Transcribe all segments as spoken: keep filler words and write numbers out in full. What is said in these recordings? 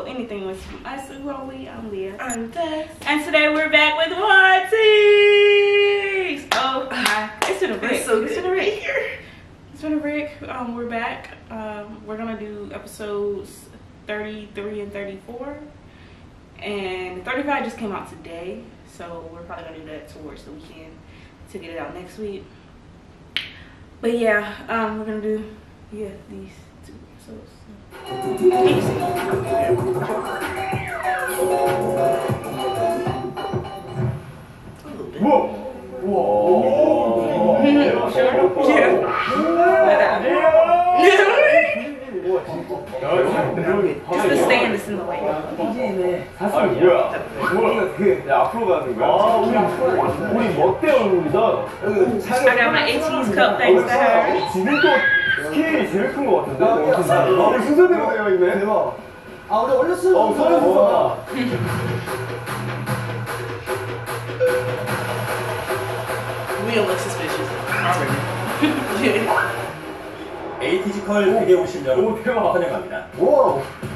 So anything was from us. Who are we? I'm Leah. I'm Tess. And today we're back with Marties. Oh my! It's been a break. It's so it's good been a break. here. It's been a break. Um, we're back. Um, we're gonna do episodes thirty-three and thirty-four, and thirty-five just came out today. So we're probably gonna do that towards the weekend to get it out next week. But yeah, um, we're gonna do yeah these two episodes. Whoa! Whoa! Just the stand is in the way. 아 뭐야? 뭐야? 야 앞으로 가는 거야? 아 우리 우리 멋대 얼굴이다. I got my eighties cup thanks to her. 지금도 스케일이 제일 큰 거 같은데? 아 우리 순서대로 되어 있네. 대박. 아 우리 올렸어요. 어 서른 순서다. We don't look suspicious already. 에이티지컬 백에 오신 여러분 오, 대박. 환영합니다. 오.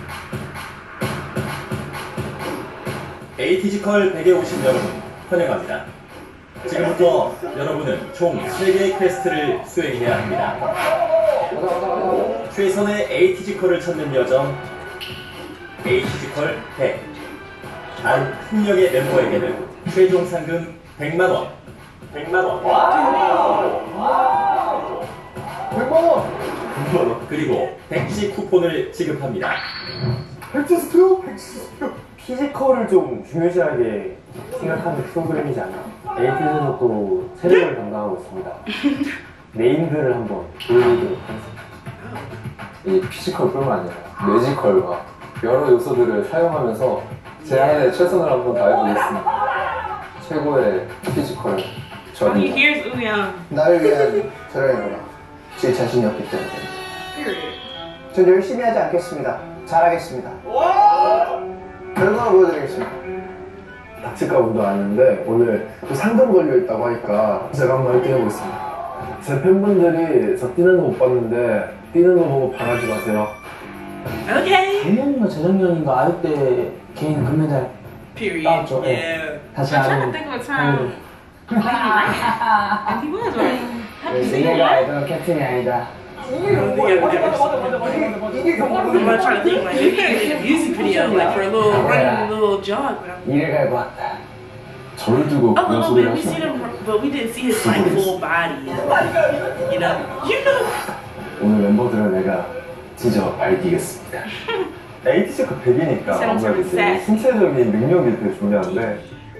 에이티지컬 백에 오신 여러분 환영합니다. 지금부터 여러분은 총 세 개의 퀘스트를 수행해야 합니다. 최선의 에이티지컬을 찾는 여정 에이티지컬 백. 단 한 명의 멤버에게는 최종 상금 백만 원. 백만 원. 백만 원. 그리고 백지 쿠폰을 지급합니다. 백지스표? 백지스표. 피지컬을 좀 중요시하게 생각하는 프로그램이지 않나. 에이티에서 또 세력을 담당하고 있습니다. 네임들을 한번 보여드리도록 하겠습니다. 이 피지컬뿐만 아니라 뇌지컬과 여러 요소들을 사용하면서 제 안에 최선을 한번 다해보겠습니다. 최고의 피지컬 Oh, 저입니다. here's Uyang. 나를 위한 저렴이구나. 제 자신이 없기 때문에. Period. 전 열심히 하지 않겠습니다. 잘하겠습니다. 결과를 보여드리겠습니다. 닥칠까 운도 아닌데 오늘 또 상금 걸려있다고 하니까 제가 한번 일 등 해보겠습니다. 제 팬분들이 저 뛰는 거 못 봤는데 뛰는 거 보고 반하지 마세요. Okay. 작년인가 재작년인가 아육 때 개인 금메달 Period. 따왔죠. 예. Yeah. 다시 I'm trying to 하는 think of a time when he ran, and he was right. Have you seen him 내가 run? 알던 캡틴이 아니다. I don't think I would ever see 이게 I'm not trying to think like maybe he did a music video like for a little running a little jog, but I'm 이를 갈고 왔다. 저를 두고 a 그런 little 소리를 bit. We seen 하시는 him, but we didn't see his like full body. You know, you know. 오늘 멤버들은 내가 진짜 밝히겠습니다. 에이티지컬 백이니까 아무래도 이제 신체적인 능력이 되게 중요한데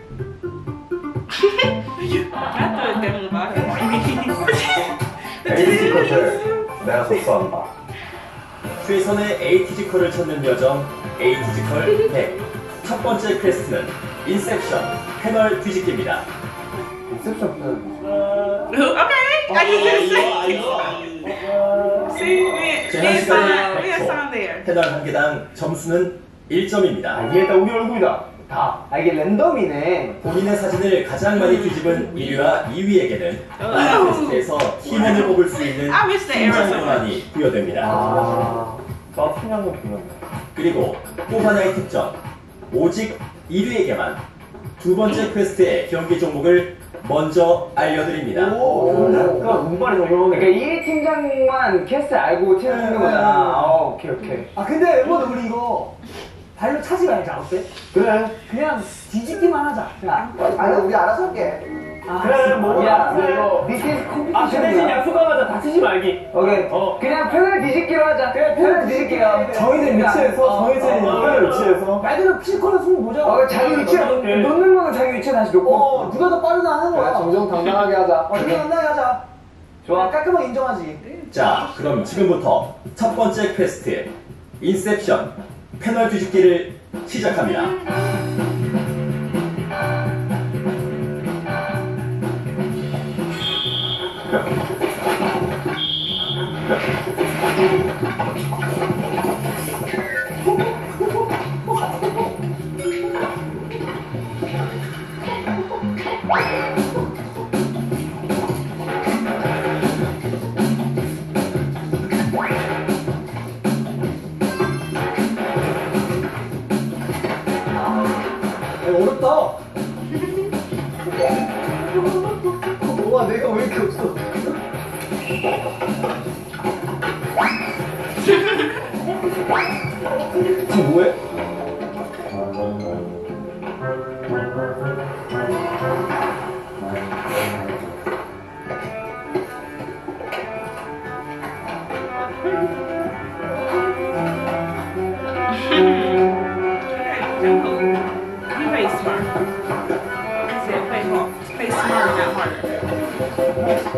I thought that was about it. 에이티지컬 백 내가 접수한다. 최선의 에이티지컬을 찾는 여정 에이티지컬 백. 첫 번째 퀘스트는 인셉션 패널 뒤집기입니다. 인셉션 편. Okay, I can just say. See, we 제한 we 시간이 assigned, we 백 초. assigned there. 패널 한 개당 점수는 일 점입니다. 아 이게 다 우리 얼굴이다. 다. 아 이게 랜덤이네. 본인의 사진을 가장 많이 뒤집은 일 위와 이 위에게는 다음 퀘스트에서 팀원을 뽑을 수 있는 I wish the arrow 팀장 권한이 부여됩니다. 아. 나 팀장님 불렀네. 그리고 또 하나의 특전, 오직 일 위에게만 두 번째 퀘스트의 경기 종목을 먼저 알려드립니다. 오, 약간 운빨이 적용하네. 그러니까 일 팀장만 캐스트 알고 팀을 쓰는 거잖아. 아, 오케이 오케이. 아 근데 멤버들 우리 이거 발로 차지 말자 어때? 그래. 그냥 뒤집기만 하자. 야. 아니 우리 알아서 할게. 아, 그래, 뭐, 야, 이거. 미팅 아, 그 대신 컴피티션이야. 약속하자 다치지 말기. 오케이. 어. 그냥 편을 뒤집기로 하자. 그래 편을 뒤집기가 정해진 위치에서, 정해진 인간의 위치에서. 말 그대로 피지컬을 숨 보자. 어, 자기 위치에 오케이. 놓는 거는 자기 위치에 다시 놓고. 어 누가 더 빠르나 하는 거야. 정정당당하게 하자. 어 누가 당당히 하자. 좋아 깔끔하게 인정하지. 자, 그럼 지금부터 첫 번째 퀘스트, 인셉션 패널 뒤집기를 시작합니다. 어렵다. 와, 내가 왜 이렇게 없어? 지금 뭐해? You play smart. I said play hard. Play smarter, not harder.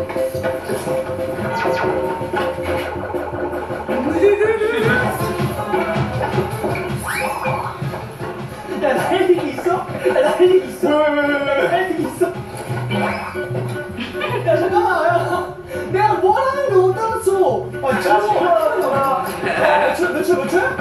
야, 날 얘기 있어? 야, 날 얘기 있어? 날 얘기 있어? 야, 잠깐만, 야. 내가 뭘 하는데 못 알았어. 아, 잠깐만. 몇 초, 몇 초, 몇 초?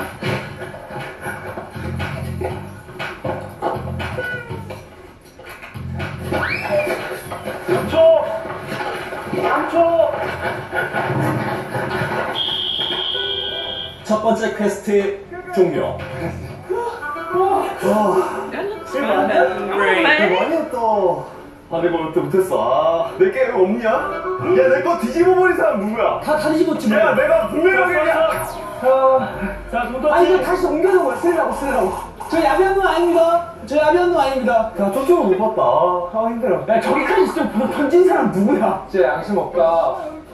삼 초. 삼 초. 첫 번째 퀘스트 종료. That looks fun. 안 돼? though. 그래, Alright. 많이 했다. 아, 내가 왜 못했어? 아, 내 게임 없냐? 야, 내 거 뒤집어 버린 사람 누구야? 다, 다 뒤집었지. 야, 내가 분명하게 그냥. 자, 자, 아, 이거 다시 옮겨서 뭐 쓰려고, 쓰려고. 저 야비한 놈 아닙니다. 저 야비한 놈 아닙니다. 야, 저쪽은 못 봤다. 아, 아, 힘들어. 야, 저기까지 좀 던진 사람 누구야? 진짜 양심 없다.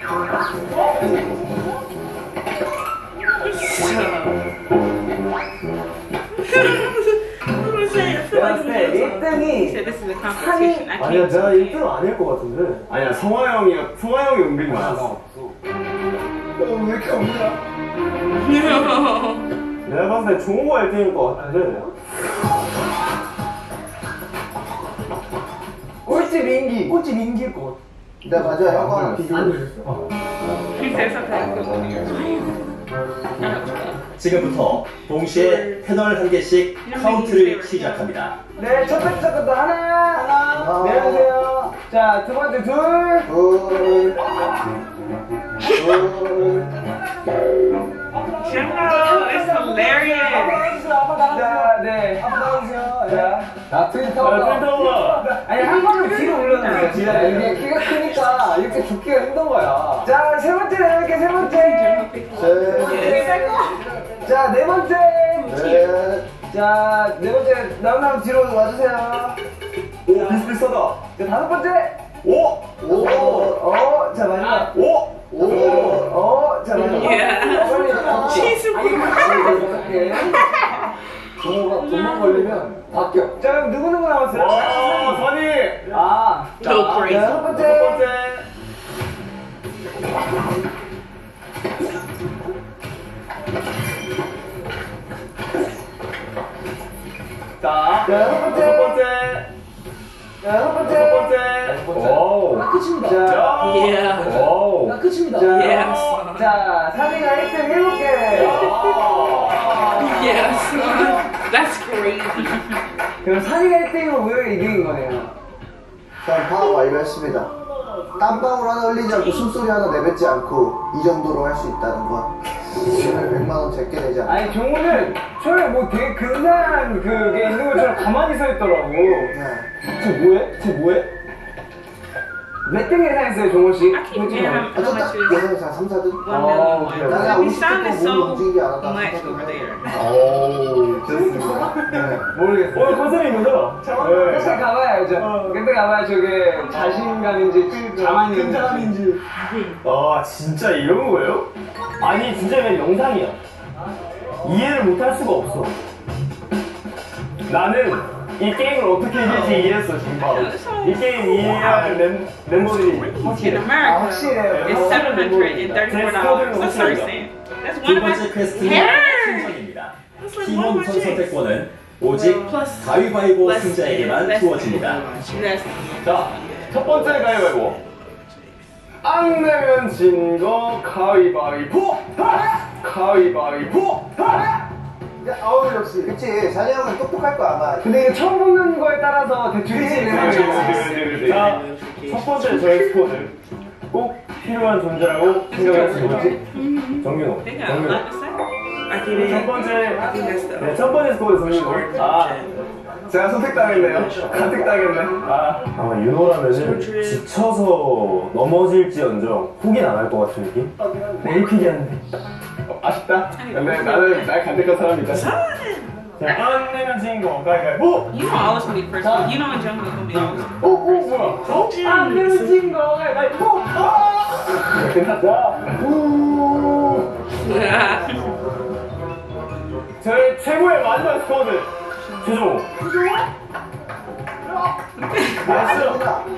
내가 봤을 때 일 등이 Said this is a competition. I 아니야, can't. 내가 일 등 아닐 것 같은데. 아니야, 성화 형이, 성화 형이 은근히 많았어. 왜 이렇게 없냐? 내가 봤을 때 종호가 일 등일 것 같은데. 꼴찌 민기. 꼴찌 민기일 것 같아. 네 맞아 형과 하나 비교해 He said something. 지금부터 동시에 패널 한 개씩 카운트를 시작합니다. 네, 첫 번째 것도 하나, 하나. 하나. 내려주세요. 자, 두 번째 둘. 둘 둘 Jumbo, it's hilarious. 자, 네. 한번 나와주세요. 자. 나 트윈타워다. 펜타워다. 아니, 한 번은 뒤로 올려놓으세요. 뒤로. 야, 이게 키가 크니까 이렇게 죽기가 힘든 거야. 자, 세 번째 내볼게, 세 번째. 셋 자, 네 번째. 넷 자, 네 번째. 나온 사람 뒤로 와주세요. 오, 비슷비슷하다. 자, 다섯 번째. 오! 오, 어, 자, 마지막. 오! 오, 어, 자, 마지막. Yeah. 어, 빨리. She's 종호가 돈만 걸리면 바뀌어. 자, 그럼 누구누구 남았어요? 오, 선이! 아, Go 자, crazy. 첫 첫 번째. 번째. 자, 자, 첫 번째. 첫 번째. 자, 첫 첫 번째. 번째. 오. 끝입니다. 자, Yeah. 오. 끝입니다. Yes. 자, 사비가 일 등 일곱 개. Yes. That's crazy. 그럼 사비가 일 등이면 우리가 이긴 거네요. 자, 파악 완료했습니다. 땀방울 하나 흘리지 않고 숨소리 하나 내뱉지 않고 이 정도로 할 수 있다는 건 오늘 백만 원 제게 되지 않나. 아니, 종호는 처음에 뭐 되게 근사한 그게 있는 것처럼 가만히 서 있더라고. 네. 쟤 뭐해? 쟤 뭐해? 몇 등 예상했어요, 종호 씨? I keep 솔직히 damn. 말해. 아, 저 딱 예상해서 삼, 사 등? One million. 그래요? 나는 We 오십 sounded 등 so 몸이 움직이지 않았다. much over there. 오, 좋습니다. 네. 모르겠어. 오늘 컨셉인 거죠? 끝에 가봐야 알죠. 끝에 가봐야 저게 자신감인지 자만인지. 근자감인지. 아, 진짜 이런 거예요? 아니, 진짜 이건 영상이야. 이해를 못 할 수가 없어. 나는 이 게임을 어떻게 이길지 이해했어, 지금 바로. 이 게임 이해할 멤, 멤버들이 In 확실해. America, 확실해요. it's seven hundred thirty-four dollars a person. That's one 두 of my 번째 퀘스트는 hair. 신청입니다. That's like one of 팀원 my 우선 chicks. 선택권은 오직 Plus 가위바위보 less 승자에게만 less 주어집니다. less 자, 첫 번째 가위바위보. 안 내면 진 거 가위바위보! 가위바위보! 야, 아우, 역시. 그치. 잔이 형은 똑똑할 거야, 아마. 근데 이게 처음 보는 거에 따라서 대충 그치, 이해를 그치, 해요. 자, 첫 번째 저의 스코어는 꼭 필요한 존재라고 생각했습니다. 정민호. They got a lot 정민호. to say. I get 첫 it. 번째, I think that's the 네, 첫 번째 스코어는 정민호. 아, 제가 선택당했네요. 가택당했네. 아, 아마 윤호라면은 지쳐서 넘어질지언정 포기는 안 할 것 같은 느낌? 내일 피기하는데. 어, 아쉽다. 근데 나는 날 간택한 사람이 있다. 자, 안 내면 진거 가위바위보. You know I was gonna be the first one. You know in jungle gonna be always. 오, 오, 뭐야? 어? 안 내면 진거 가위바위보. 끝났다. 우. 저의 최고의 마지막 스쿼드. 최종. 나이스.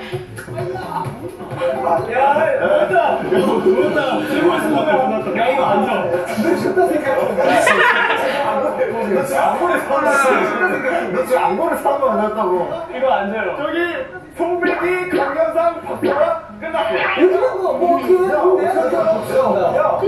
야, 못다. 못다. 최고의 스쿼드. 야, 이거 앉아. 진짜 좋다 생각해. 너 지금 안고를 사면 너 지금 안고를 사면 안 했다고. 이거 앉아요. 저기 송백이 강경상 박보라 끝났고. 이거 뭐 뭐 그 내가 야.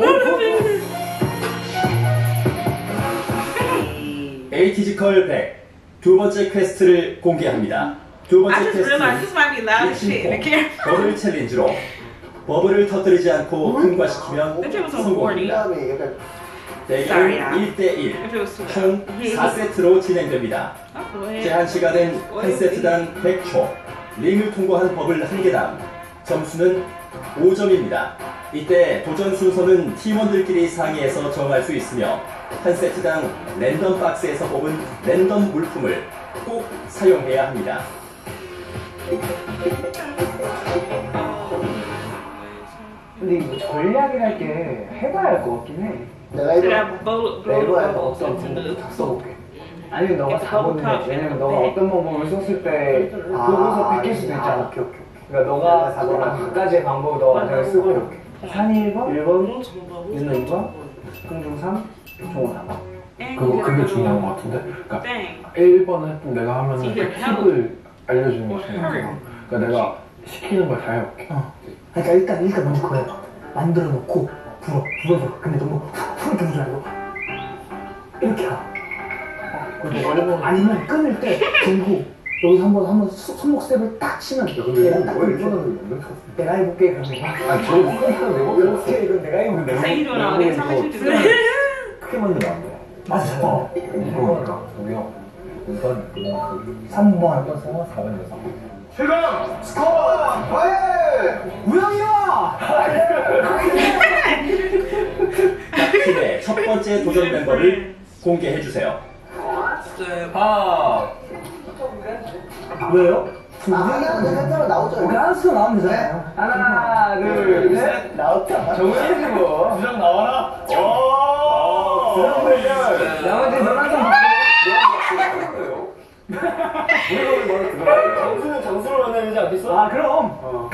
에이티지컬 백 두 번째 퀘스트를 공개합니다. 두 번째 I just realized 퀘스트는 this might be loud as shit in the camera. 버블 챌린지로 버블을 터뜨리지 않고 통과시키면 That shit was so 성공입니다. corny. 대결은 일 대 일, If it was too 총 loud. 사 세트로 진행됩니다. Oh, go ahead. 제한 시간은 한 세트당 백 초, 링을 통과한 버블 한 개당, 점수는 오 점입니다. 이때 도전 순서는 팀원들끼리 상의해서 정할 수 있으며 한 세트당 랜덤 박스에서 뽑은 랜덤 물품을 꼭 사용해야 합니다. 근데 이거 전략이랄 게 해봐야 할 것 같긴 해. 내가 Should 이거 I blow, 내가 blow, 할거 blow 없어. something to 다 써볼게. 아니면 너가 It's 다 보는 bubble 거지. cup. 왜냐면 너가 어떤 방법을 썼을 때 아, 보고서 베낄 수도 아, 있잖아. 오케이, 오케이. 그러니까 너가 너랑 각가지의 방법을 너가 잘 쓰고 산이 일 번, 일 번, 윤호 이 번, 흥중 삼, 종호 사 번. 그거 그게 중요한 것 같은데. 그러니까 Dang. 일 번을 했던 내가 하면은 그 이게 팁을 알려주는 게 어, 중요한 헐. 거야. 그러니까 내가 시키는 걸 다 해볼게. 어. 그러니까 일단 일단 먼저 그거 해봐. 만들어 놓고 불어. 불어서. 근데 너무 훅 불지 말고 이렇게 가. 그리고 어려운 아니면 끊을 때 들고 여기서 한번 한번 수- 손목 스텝을 딱 치면 돼. 얘가 딱 이렇게. 내가 해볼게 그러면. 아니 저 내가 이렇게 이건 내가 해볼게. How you doing all this? How much you doing? 크게 만들면 안 돼. 맞아. 어. 이거니까 우리가 이 번, 삼 번. 사 번, 여섯 번. 지금 스코어 과연 우영이야! 각 팀의 첫 번째 도전 멤버를 공개해 주세요. 아, 왜요? 아, 내가 했잖아 나오죠. 우리 한 수가 나오면 되잖아요. 하나, 둘, 셋. 나왔잖아. 정훈이지 뭐. 두장 나와라. 오. 부장 대결. 나머지 넌 항상 장수는 장수로 만나야 되지 않겠어? 아, 그럼.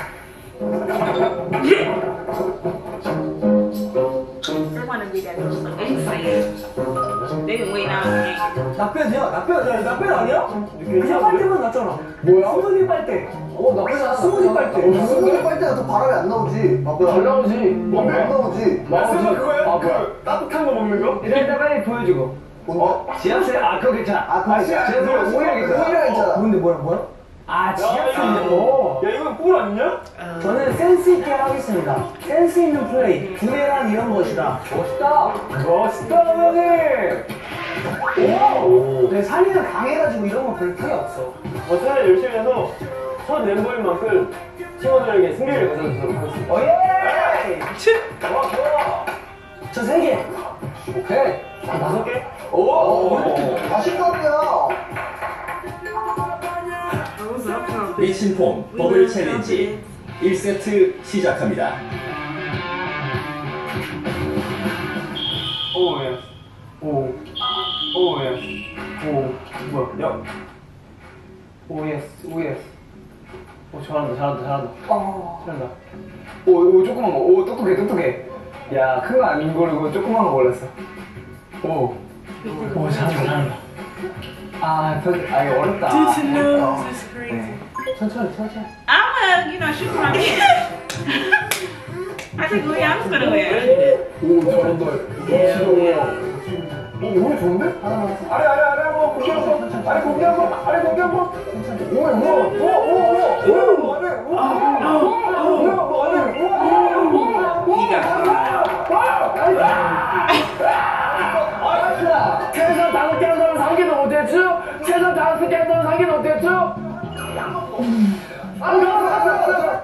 We're gonna be that person. They been waiting out here. 나빼야 나빼야 나빼 아니야? 그냥 빨대만 났잖아. 뭐야? 스무 개 빨대. 어 나쁘잖아. 스무 개 빨대. 스무 개 빨대가 더 바람이 안 나오지. 잘 나오지. 뭔데? 안 나오지. 나 설마 그거야? 아, 뭐야? 그 따뜻한 거 먹는 거? 일단 일단 빨리 보여주고. 뭔데? 지하철 아 그거 괜찮아. 아, 그거 지하철 지하철 오히려 괜찮아. 오히려 괜찮아. 뭔데 뭐야 뭐야? 아 야, 지하철. 이거 야 이건 꿀 아니냐? 저는 센스 있게 하겠습니다. 센스 있는 플레이. 두뇌란 이런 것이다. 멋있다. 멋있다 형님. 오. 내 산이는 강해가지고 이런 거 별 필요 없어. 어, 차라리 열심히 해서 첫 멤버인 만큼 팀원들에게 승리를 가져주도록 하겠습니다. 오예. 좋아 좋아. 저 세 개. 오케이. 아, 다섯 개? 오. 맛있다며. 미친폼 버블 챌린지 일 세트 시작합니다. 오 예. 오. 오 예. 오. 뭐야? 야. 오 예스. 오 예스. 오 잘한다 잘한다 잘한다. 어. 잘한다. 오, 오 조그만 거. 오 똑똑해 똑똑해. 야 큰 거 아닌 거고 조그만 거 골랐어. 오. 오 잘한다 잘한다. 아, 저, 아 이거 어렵다. Did you know this is crazy? 천천히 천천히. I'm gonna, you know, shoot my I think Louis, I'm just gonna win. 오, 잘한다. 오, 오늘 좋은데? 아래 아래 아래 한번 공개 한번. 아래 공개 한번. 아래 공개 한번. 오, 오, 오, 오, 오, 오, 안해. 오, 오, 안해. You got 최선 다섯 개 한 사람 한 개도 못했죠? 최선 다른 스캔들 상기는 어땠죠? 안 들어갔어.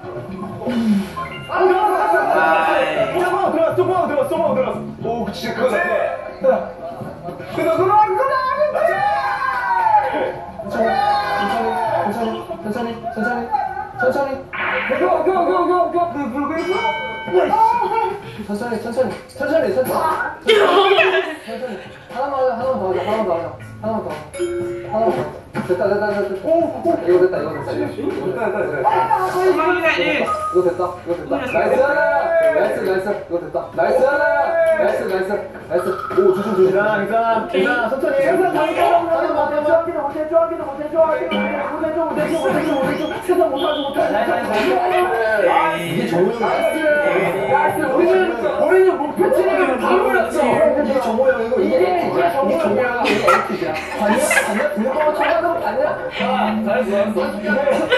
안 들어갔어. 조금만 들어갔어, 조금만 들어갔어, 조금만 들어갔어. 오, 진짜 그거다. 그거, 그거, 그거, 천천히, 천천히, 천천히, 천천히. 겨, 겨, 겨, 겨, 겨, 그 불고 있어. 천천히, 천천히, 천천히, 천천히. 천천히. 하나만 하자, 하나만 더 하자, 하나만 더 하자, 하나만 더. 하나만 더. 됐다, 됐다, 됐다. 오, 오, 이거 됐다, 이거 됐다, 이거. 됐다, 됐다, 됐다. Come on, you got this. 이거 됐다, 이거 됐다. 나이스, 나이스, 나이스. 이거 됐다. 나이스, 나이스, 나이스, 나이스. 오, 조심, 조심. 괜찮아, 괜찮아, 괜찮아, 천천히. 세상 다니까 못해, 좋아하기도 못해, 좋아하기도 못해, 좋아하기도 못해, 못해, 못해, 못해, 못해, 세상 못하지 못해. 이게 정우 형. 나이스, 나이스. 우리는 우리는 목표 치니까 다 몰랐어. 이게 정우 형이고, 이게 이게 이게 정우 형이야. 이거 어떻게야? 봤냐? 봤냐? 불법 쳐가지고 봤냐? 아, 잘했어, 잘했어.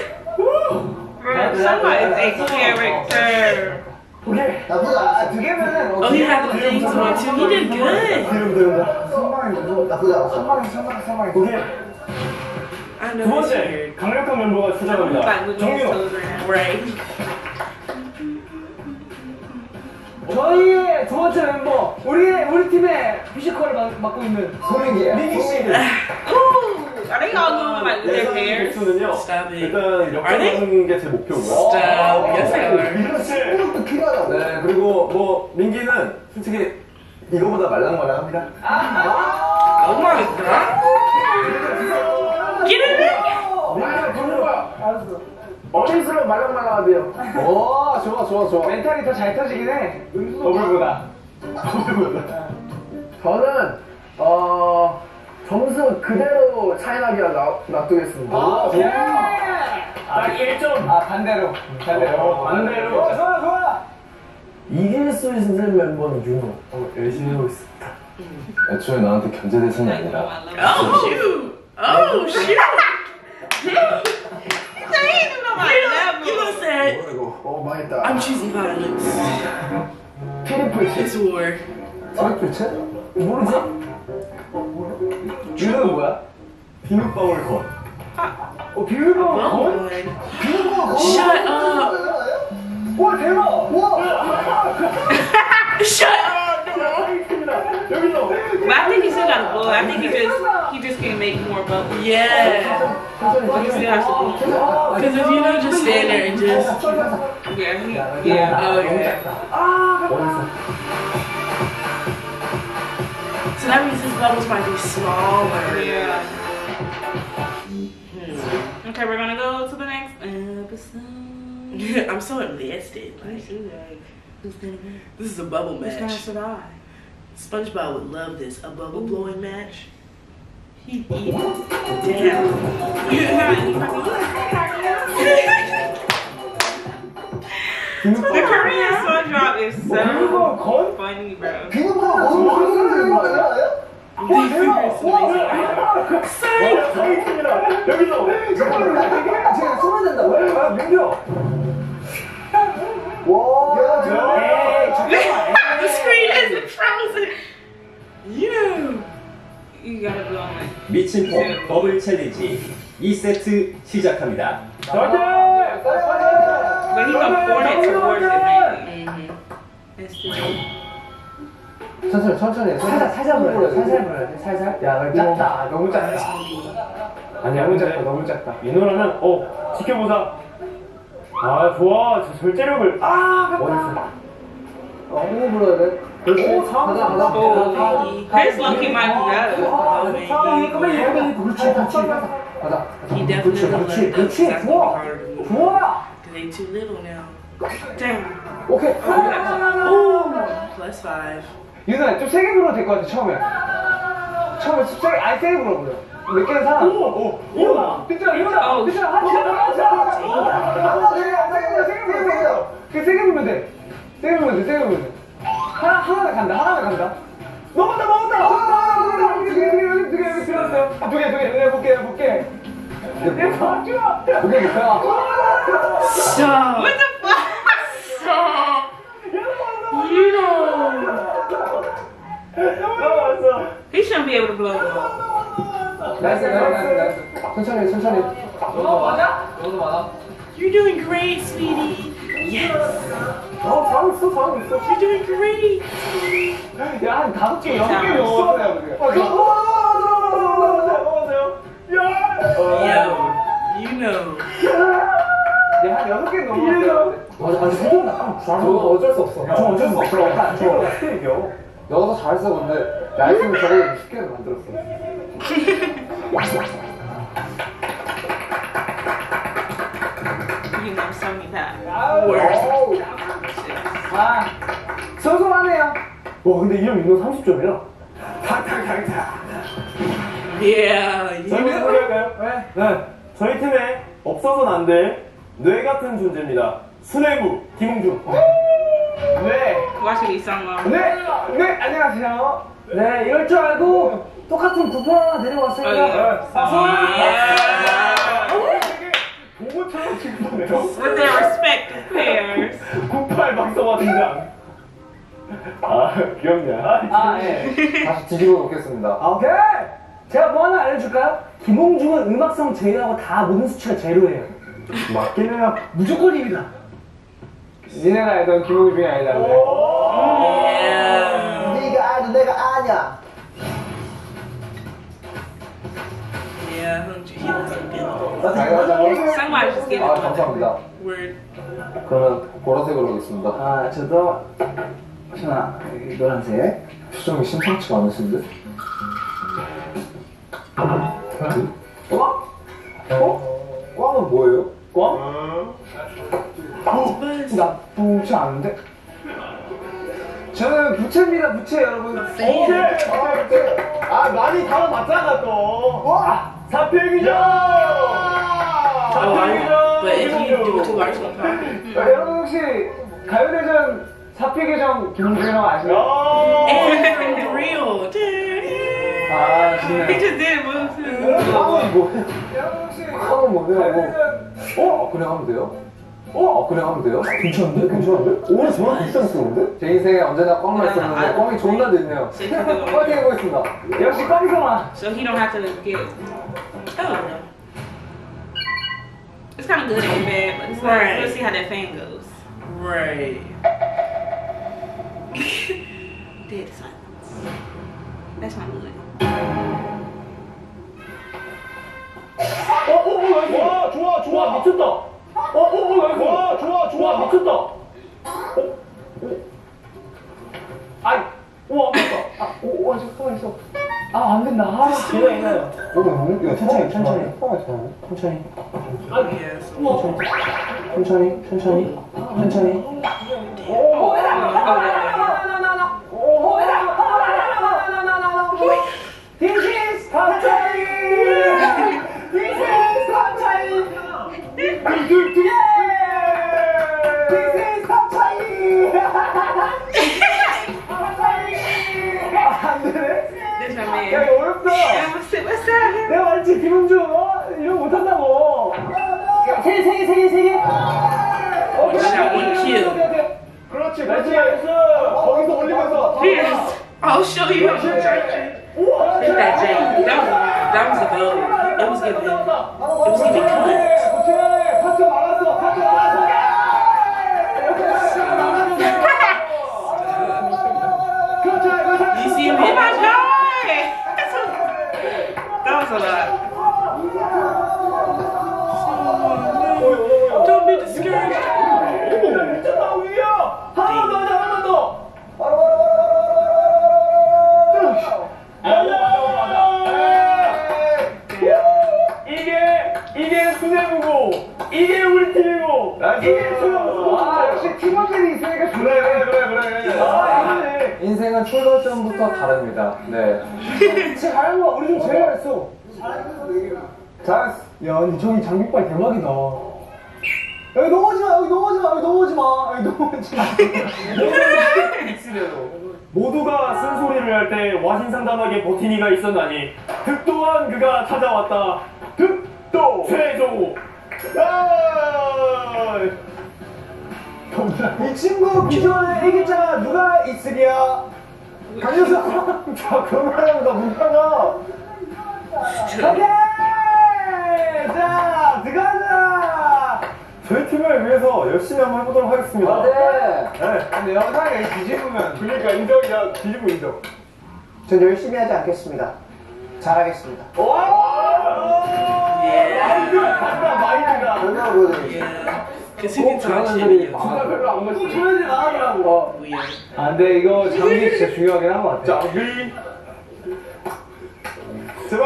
Somebody is a character. 오케이. 나쁘다. 두 개면은 Oh, he had the things on too. He did good. 들음, 들음. 선방이 나쁘지 않아. 선방이 선방이 선방이. 오케이. I 두 know he's 번째, weird. 강력한 멤버가 찾아갑니다. Like with 정우 his 형. toes around. Right. 저희의 두 번째 멤버, 우리 우리 팀의 피지컬을 맡- 맡고 있는 소민기. 민기 씨. Ooh, are they all going like with their 예상 hair? 개수는요. Stop it. 일단 Are they? 역전하는 게 제 목표고요. Stop. Yes, they are. 민기 씨. 네, 그리고 뭐 민기는 솔직히 이거보다 말랑말랑합니다. Oh my god. Get in it. 민기가 부르는 거야. 알았어. 어린스러운 말랑말랑하대요. 오, 좋아, 좋아, 좋아. 멘탈이 더 잘 터지긴 해. 더블보다. 더블보다. 저는 어 점수 그대로 차이나게 놔두겠습니다. 아, 좋아. 딱 일 점. 아 반대로. 반대로. 어, 반대로. 어, 좋아, 좋아. 이길 수 있는 멤버는 윤호. 어, 열심히 하고 있습니다. 애초에 나한테 견제 대상이 아니라 Oh shoot. Oh shoot. You gonna say 어 망했다. I'm choosing violence. 피리풀치. It's war. 피리풀치? 모르지? 윤호는 뭐야? 비눗방울 건. 어, 비밀번호 Oh 건? boy. 비밀번호 건? Shut up. 와, 대박! 와! Shut up. 여기서. But I think he still got a blow. I think he just he just can make more bubbles. Yeah. He still has to blow. Because if you don't just stand there and just. Yeah, he, yeah. Oh yeah. So that means his bubbles might be smaller. Yeah. Okay, we're gonna go to the next episode. I'm so invested. Like, Who's gonna win? this is a bubble Who's gonna match. survive? SpongeBob would love this. A bubble blowing match. He'd eat it down. You not The Korean SpongeBob is 비밀번호 so 건? funny, bro. 비밀번호 건? 무슨 거 아니야? They figure it's amazing. 와, 사기팀이다. 여기서. 잠깐만, 제가 쏘면 된다고요? 아, 민규! 와, 에이, 잠깐만. The screen isn't frozen. You. You gotta blow on it. 미친폼 더블 챌린지 이 세트 시작합니다. 절대! 빨리, 빨리! But he gonna point it towards it, maybe. That's the 천천히, 천천히. 살살, 살살 불러야 돼. 살살 불러야 돼. 살살. 야, 작다. 너무 작다. 아니야, 너무 근데 작다, 너무 작다. 이 노래는, 어, 지켜보자. 아, 좋아. 저 절제력을. 아, 어딨어? 너무 불러야 돼. 그렇지. 가자, 가자. Oh, Chris Lucky might be better. 상황이 그러면 얘기해. 그렇지, 그렇지. 가자. He 그렇지, definitely 그렇지, loves that. 그렇지. That's 좋아. gonna be harder to move. 좋아. Cause they too little now. Damn. 오케이. Ooh, plus five. 유나 좀 세게 불러도 될 것 같아, 처음에. 처음에 좀 세게, 아예 세게 불러보자. 몇 개는 살아. 오, 오, 오. 괜찮아, 괜찮아. 괜찮아. 하나, 세게, 세게, 세게 불러. 세게 불면 돼. 세게 불면 돼, 세게 불면 돼. 하나, 하나에 간다, 하나에 간다. 먹었다, 먹었다! 먹었다! 두 개, 두 개, 두 개, 두 개 들었어요. 아, 두 개, 두 개, 내가 볼게, 내가 볼게. 내가 좋아. 두 개, 볼까? Stop. What the fuck? Stop. You know. He shouldn't be able to blow. 나이스, 나이스, 나이스. 천천히, 천천히. 너도 맞아? 너도 많아. You're doing great, sweetie. Yes. 어, 잘했어, 잘했어. You're doing great. 야, 한 다섯 개, 여섯 개 잘했어. 넘었어요, 그게. 어, Yo, you know. 네, 한 여섯 개 넘었어요. 맞아, 아니, 세경 나 저거 어쩔 수 없어. 저 어쩔 수 없어. 약간 저 스테이크요. 너도 잘했어, 근데. 나 있으면 저거 쉽게 만들었어. You know, show me that. 아우. 아, 소소하네요. 와, 근데 이 형 이거 삼십 점이야. 탁탁탁탁. Yeah, 저희 you 팀 know. 소개할까요? 네. 네. 저희 팀에 없어서는 안 될 뇌 같은 존재입니다. 수뇌부 김홍준. 네. Watch me song. 네. 네, 안녕하세요. 네, 이럴 줄 알고 똑같은 쿠폰 하나 데려왔습니다. 공고처럼 친구네요. With their respective pairs. 구팔 박성화 등장. 아, 귀엽냐? 아, 예. 다시 뒤집어 놓겠습니다. 오케이! 제가 뭐 하나 알려줄까요? 김홍중은 음악성 제로하고 다 모든 수치가 제로예요. 맞긴 해요. 무조건입니다. 니네가 알던 김홍중이 아니잖아. Yeah. 네가 알고 내가 아냐. Yeah, he looks so good. 당연하죠. Somebody just give 아, it 감사합니다. word. 그러면 보라색으로 하겠습니다. 아, 저도 하나, 노란색. 표정이 심상치가 않으신데? 꽝? 어? 꽝은 뭐예요? 꽝? 나쁘지 않은데? 저는 부채입니다, 부채 여러분. 오케이. 아, 많이 다뤄봤잖아 또. 와! 사필기죠. 사필기죠. But if you do it too large, it's gonna pop. 여러분 혹시 가요대전 사피계정 김홍준이라고 아시나요? And real, dude. 아, He 진짜. just did move too. 꽝은 뭐예요? 꽝은 뭐냐고. 어? 그냥 하면 돼요? 어? 그냥 하면 돼요? 괜찮은데? 괜찮은데? 오늘 정말 괜찮았었는데? 제 인생에 언제나 꽝만 있었는데 꽝이 존나 됐네요. 파이팅 해보겠습니다. 역시 꽝이구만. So he don't have to get. Oh no. It's kind of good and bad, but it's like, Right. let's see how that fan goes. Right. Dead silence. That's not good. 어, 어, 어, 나이스. 와, 좋아, 좋아, 미쳤다. 어, 어, 어, 나이스. 와, 좋아, 좋아, 미쳤다. 어, 어. 아이, 오, 안 됐다. 아, 오, 와, 잠깐만 있어. 아, 안 된다. 아, 이거 있나요? 오, 이거 천천히, 천천히. 천천히. Yes. 천천히, 천천히, 천천히. Oh, yeah. This is 갑자기! This is 갑자기! This is 갑자기! 안 되네? That's my man. 야, 이거 어렵다. I'm gonna sit beside him. 내가 말했지, 김은주, 어? 이거 못한다고. 세 개, 세 개, 세 개, 세 개. One shot, one kill. 그렇지, 그렇지. 거기서 올리면서. Yes. I'll show you how to try. Hit that J. That was that was a goal. It was giving. It was giving cuts. 그렇지, 파트 막았어, 파트 막았어. 그렇지, 그렇지. You see him hit my guy. That was a lot. Don't be discouraged. 미쳤다, 위야. 하나 더, 하나 더. 이게 이게 수뇌부고 이게 우리 팀이고 이게 수뇌부. 아, 역시 팀원들이 있으니까 좋네. 그래 그래 그래. 아, 인생은 출발점부터 다릅니다. 네. 진짜 잘한 거야. 우리 좀 제일 잘했어. 잘했어. 야, 근데 저기 장비빨 대박이다. 여기 넘어오지 마, 여기 넘어오지 마, 여기 넘어오지 마, 여기 넘어오지 마. 모두가 쓴소리를 할 때 와신상담하게 버티니가 있었나니 득도한 그가 찾아왔다. 득도 최종호. 아! 이 친구 비주얼의 일기자가 누가 있으랴? 강효수. 자, 그러면 나 못하나? 자, 들어가자. 저희 팀을 위해서 열심히 한번 해보도록 하겠습니다. 아, 네. 네. 근데 영상에 뒤집으면. 그러니까 인정이야. 뒤집어 인정. 전 열심히 하지 않겠습니다. 잘하겠습니다. 오! 마인드! 간다, 마인드가. 결과를 보여드리겠습니다. Cause he can talk shit in your 정말 별로 안 맞지? 조연이 나가더라고. weird. 아, 근데 이거 장비 진짜 중요하긴 한 것 같아. 장비. 제발.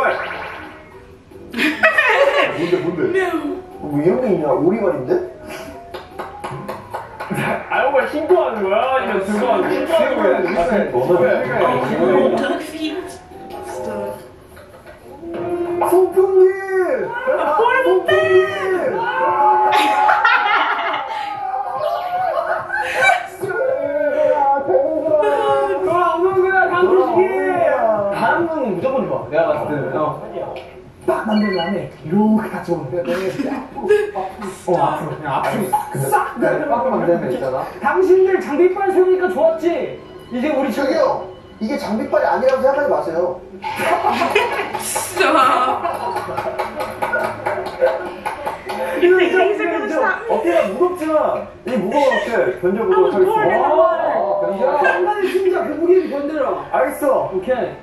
뭔데, 뭔데? 뭐 이런 게 있냐? 오리발인데? 아, 정말 신고하는 거야? 아니면 들고 하는 거야? 신고해. 너는 Duck feet stuff. 송풍님! 송풍님! 돌아오는 거야, 강수식이! 다음 은 무조건 좋아. 내가 봤을 때는. 어. 딱 만든 다음에 이렇게 같이 오는 거야. 어, 앞으로. 그냥 앞으로. 싹! 빡 만들면 있잖아. 당신들 장비빨 세우니까 좋았지? 이제 우리 저기요! 이게 장비빨이 아니라고 생각하지 마세요. Stop. 이거 진짜 어깨가 무겁지만 이 무거운 어깨 견뎌보도록 하겠습니다. 야, 한 가지 진짜 그 무게를 건드려. 알겠어. 오케이.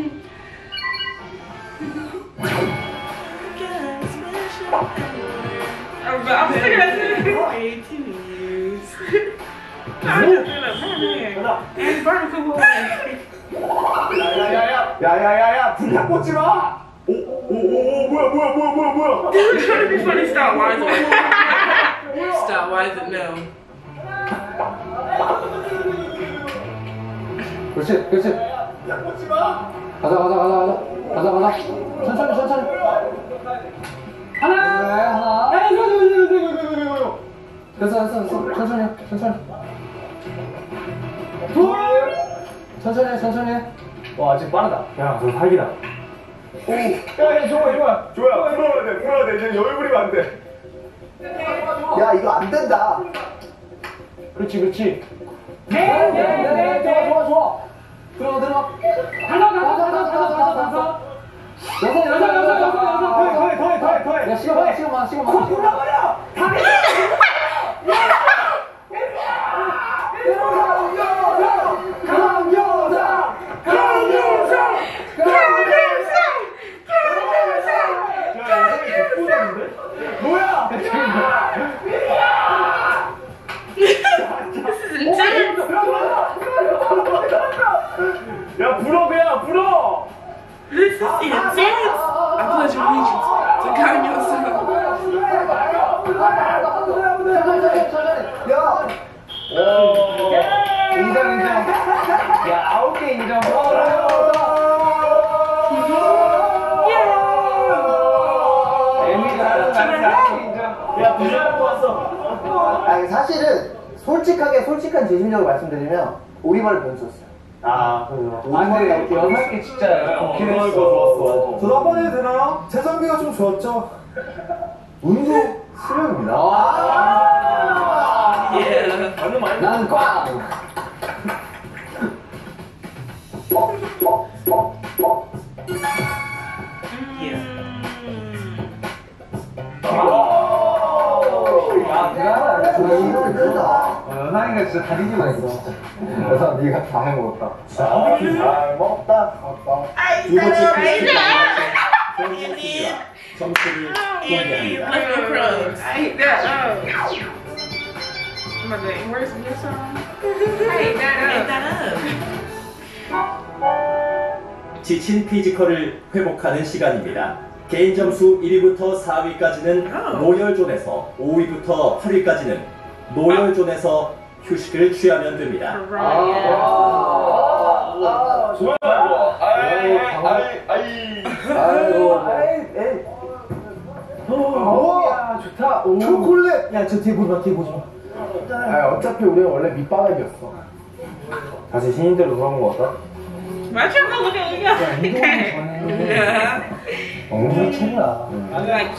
I'm sick of that shit. eighteen years. I'm just feeling like, man, and vertical boy. 야야야야 야야야야 불닭 꽂지 마. 오오오오 뭐야 뭐야 뭐야 뭐야 뭐야. Dude, trying to be funny. Stop. Why is it? Stop. Why is it no? 그렇지, 그렇지. 불닭 꽂지 마. 가자, 가자, 가자, 가자. 가자, 가자. 천천히, 천천히. 하나! 네, 하나. 야, 이거, 이거, 이거, 이거, 이거, 이거, 이거. 됐어, 됐어, 됐어. 천천히, 해, 천천히. 둘! 천천히, 해, 천천히. 해. 와, 아직 빠르다. 야 저 사기다. 오. 야, 야, 저거, 이거. 조야 풀어야 돼 풀어야 돼 이제 여유 부리면 안 돼. 야, 이거 안 된다. 그렇지, 그렇지. 네, 네, 네, 좋아, 좋아, 좋아. 들어가, 들어가. 다섯, 다섯, 다섯, 다섯, 다섯, 다섯. 여섯, 여섯, 여섯, 여섯, 여섯. 더해, 더해, 더해, 더해, 더해. 야, 시간 많아, 시간 많아, 시간 많아. 골라버려! 다 돼! 강요사! 강요사! 뭐야? This is intense. 야 불어 그냥 불어. This is intense. I pledge allegiance to Kanye West. 야! 인정, 인정. 야, 아홉 개 인정. 야 불어 왔어. 아니, 사실은 솔직하게 솔직한 제 심정을 말씀드리면 오리발을 변수였어요. 아 그래요. 아, 근데 여섯 개 진짜 좋긴 했어. 좋았어. 저도 한 번 해도 되나요? 재정비가 좀 좋았죠? 운동 수련입니다. Yeah. 완전 많이. 나는 꽝! 야, 그거는 저 이거 크다. 어, 연상이가 진짜 다 뒤집어 있어. 그래서 네가 다 해먹었다. 잘 먹다. 두 번째 퀴즈입니다. 점수를 공개합니다. Left no crumbs. I hate that. Oh. My God, where's your song? I hate that. up. 지친 피지컬을 회복하는 시간입니다. 개인 점수 일 위부터 사 위까지는 노열존에서 오 위부터 팔 위까지는 노열존에서 휴식을 취하면 됩니다. 좋아 이거. 아이 아이 아이. 아이고. 에이, 오, 좋다. 오. 초콜릿! 야, 저 뒤에 보지 마, 뒤에 보지 마. 아 어차피 우리는 원래 밑바닥이었어. 다시 신인대로 돌아온 거 같다. Why you look at me? Yeah. 엉덩이 최고야. You like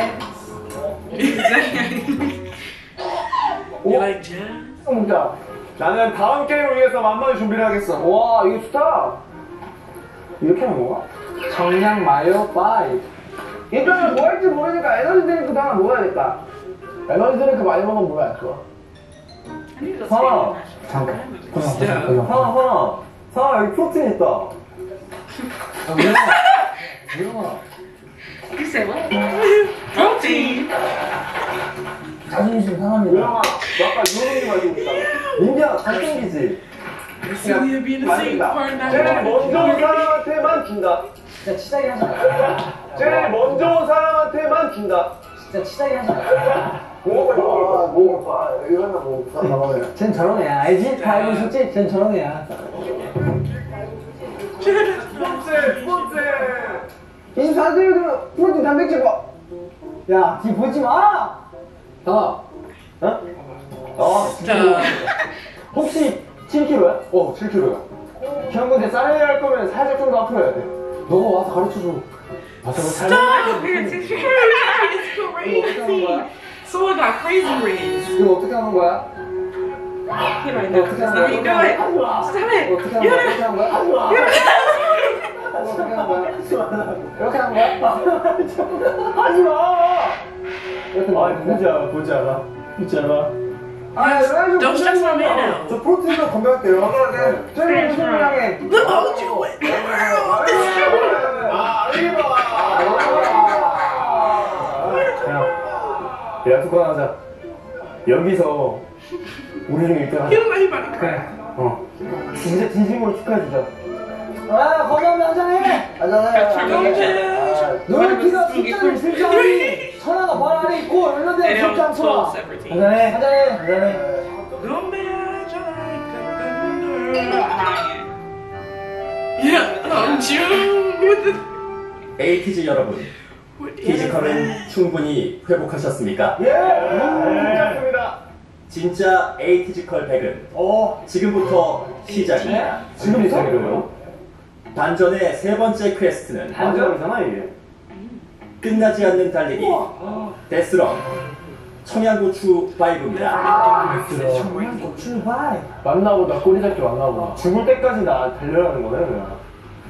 jazz? You like jazz? 진짜. 나는 다음 게임을 위해서 만만히 준비를 하겠어. 와, 이거 좋다. 이렇게 하는 건가? 정량 마요 파이브. 일단은 뭐 할지 모르니까 에너지 드링크 하나 먹어야겠다. 에너지 드링크 많이 먹으면 뭐야 좋아. I need to go Huh. take 잠깐. Stop. 상아 상아 상아 여기 프로틴 있다. You said what? Protein. 자존심 상합니다. 우영아 너 아까 이런 거 가지고 있다. 민기야 잘생기지? Celia being the same part now. 제일 먼저 온 사람한테만 준다. 진짜 치사하게 하자. 제일 먼저 온 사람한테만 준다. 진짜 치사하게 하자. 뭐, 뭐, 뭐, 이런 거 뭐, 쟨 저런 애야. 알지? 다 알고 있었지? 쟨 저런 애야. 스포츠 스포츠. 이 사람들 그 프로틴 단백질 봐. 야, 뒤 보지 마. 다. 어? 어 Stop. 혹시 칠 킬로야? 어 칠 킬로야. 형 근데 쌀을 할 거면 살짝 좀 더 앞으로 해야 돼. 너가 와서 가르쳐줘. 와서 뭐 잘. Stop. It's crazy. Someone got crazy rings. 이거 어떻게 하는 거야? He right now. That's how you do it. Stop it. 어떻게 하는 거야? 어떻게 하는 거야? 어떻게 하는 거야? 이렇게 하는 거야? 하지 마. 이렇게 아 하는 보지 않아 보지 않아 보지 않아. 아, 이거 Don't stress my man out. 저 프로틴도 건강할게요. 저희 무슨 향해? Look what you went. 아 야, 약속 하나 하자. 여기서 우리 중에 일 등 하자. You know he about to cry. 어. 진짜 진심으로 축하해주자. 아, 거기 하면 한잔해. Don't 너의 키가 숫자를 실장이 천하가 발 아래 있고 얼마나 They 쉽지 don't 않구나. twelve separate teams. 한잔해, 한잔해, 한잔해. Don't be Yeah, um, June with the. 에이티즈 여러분, 피지컬은 충분히 회복하셨습니까? 예! 괜찮습니다. 진짜 에이티지컬 백은 어, 지금부터 시작입니다. 지금 시작이래요? 단전의 세 번째 퀘스트는 단점이잖아, 이게. 끝나지 않는 달리기, 데스런, 청양고추 파이브입니다. 출발. 만나보다 꼬리 잡기 만나보다. 죽을 때까지 나 달려라는 거네, 그냥.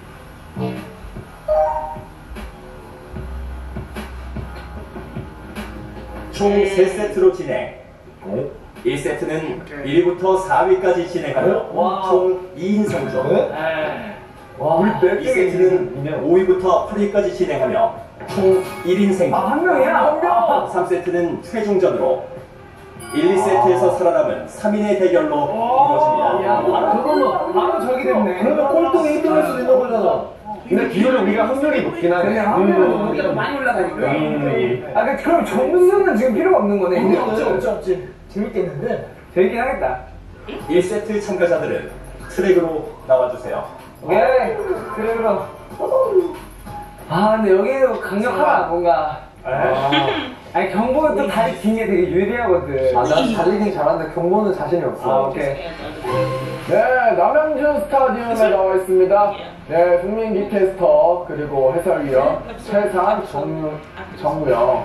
총 세 세트로 진행. 일 세트는 일 위부터 사 위까지 진행하며 총 이 인 성조. 와, 우리 몇 이 세트는 오 위부터 팔 위까지 진행하며 총 일 인 생존. 아, 한 명이야? 한 명. 삼 세트는 최종전으로 일, 이 세트에서 살아남은 삼 인의 대결로 이루어집니다. 야, 바로 저걸로 바로 저기 됐네. 그러면 꼴등이 일 등 할 수도 있는 거잖아. 근데 비율은 우리가 확률이 높긴 하네. 근데 확률은 우리가 많이 올라가니까. 음. 아, 그 그럼 정수는 지금 필요가 없는 거네. 없지, 없지, 없지. 재밌겠는데? 재밌긴 하겠다. 일 세트 참가자들은 트랙으로 나와주세요. 오케이. 그래, 그럼. 아, 근데 여기도 강력하다, 뭔가. 아, 아니, 경보는 또 다리 긴 게 되게 유리하거든. 아, 난 달리기 잘하는데 경보는 자신이 없어. 아, 오케이. 네, 남양주 스타디움에 나와 있습니다. 네, 송민기 캐스터 그리고 해설위원 최상 정 정우영.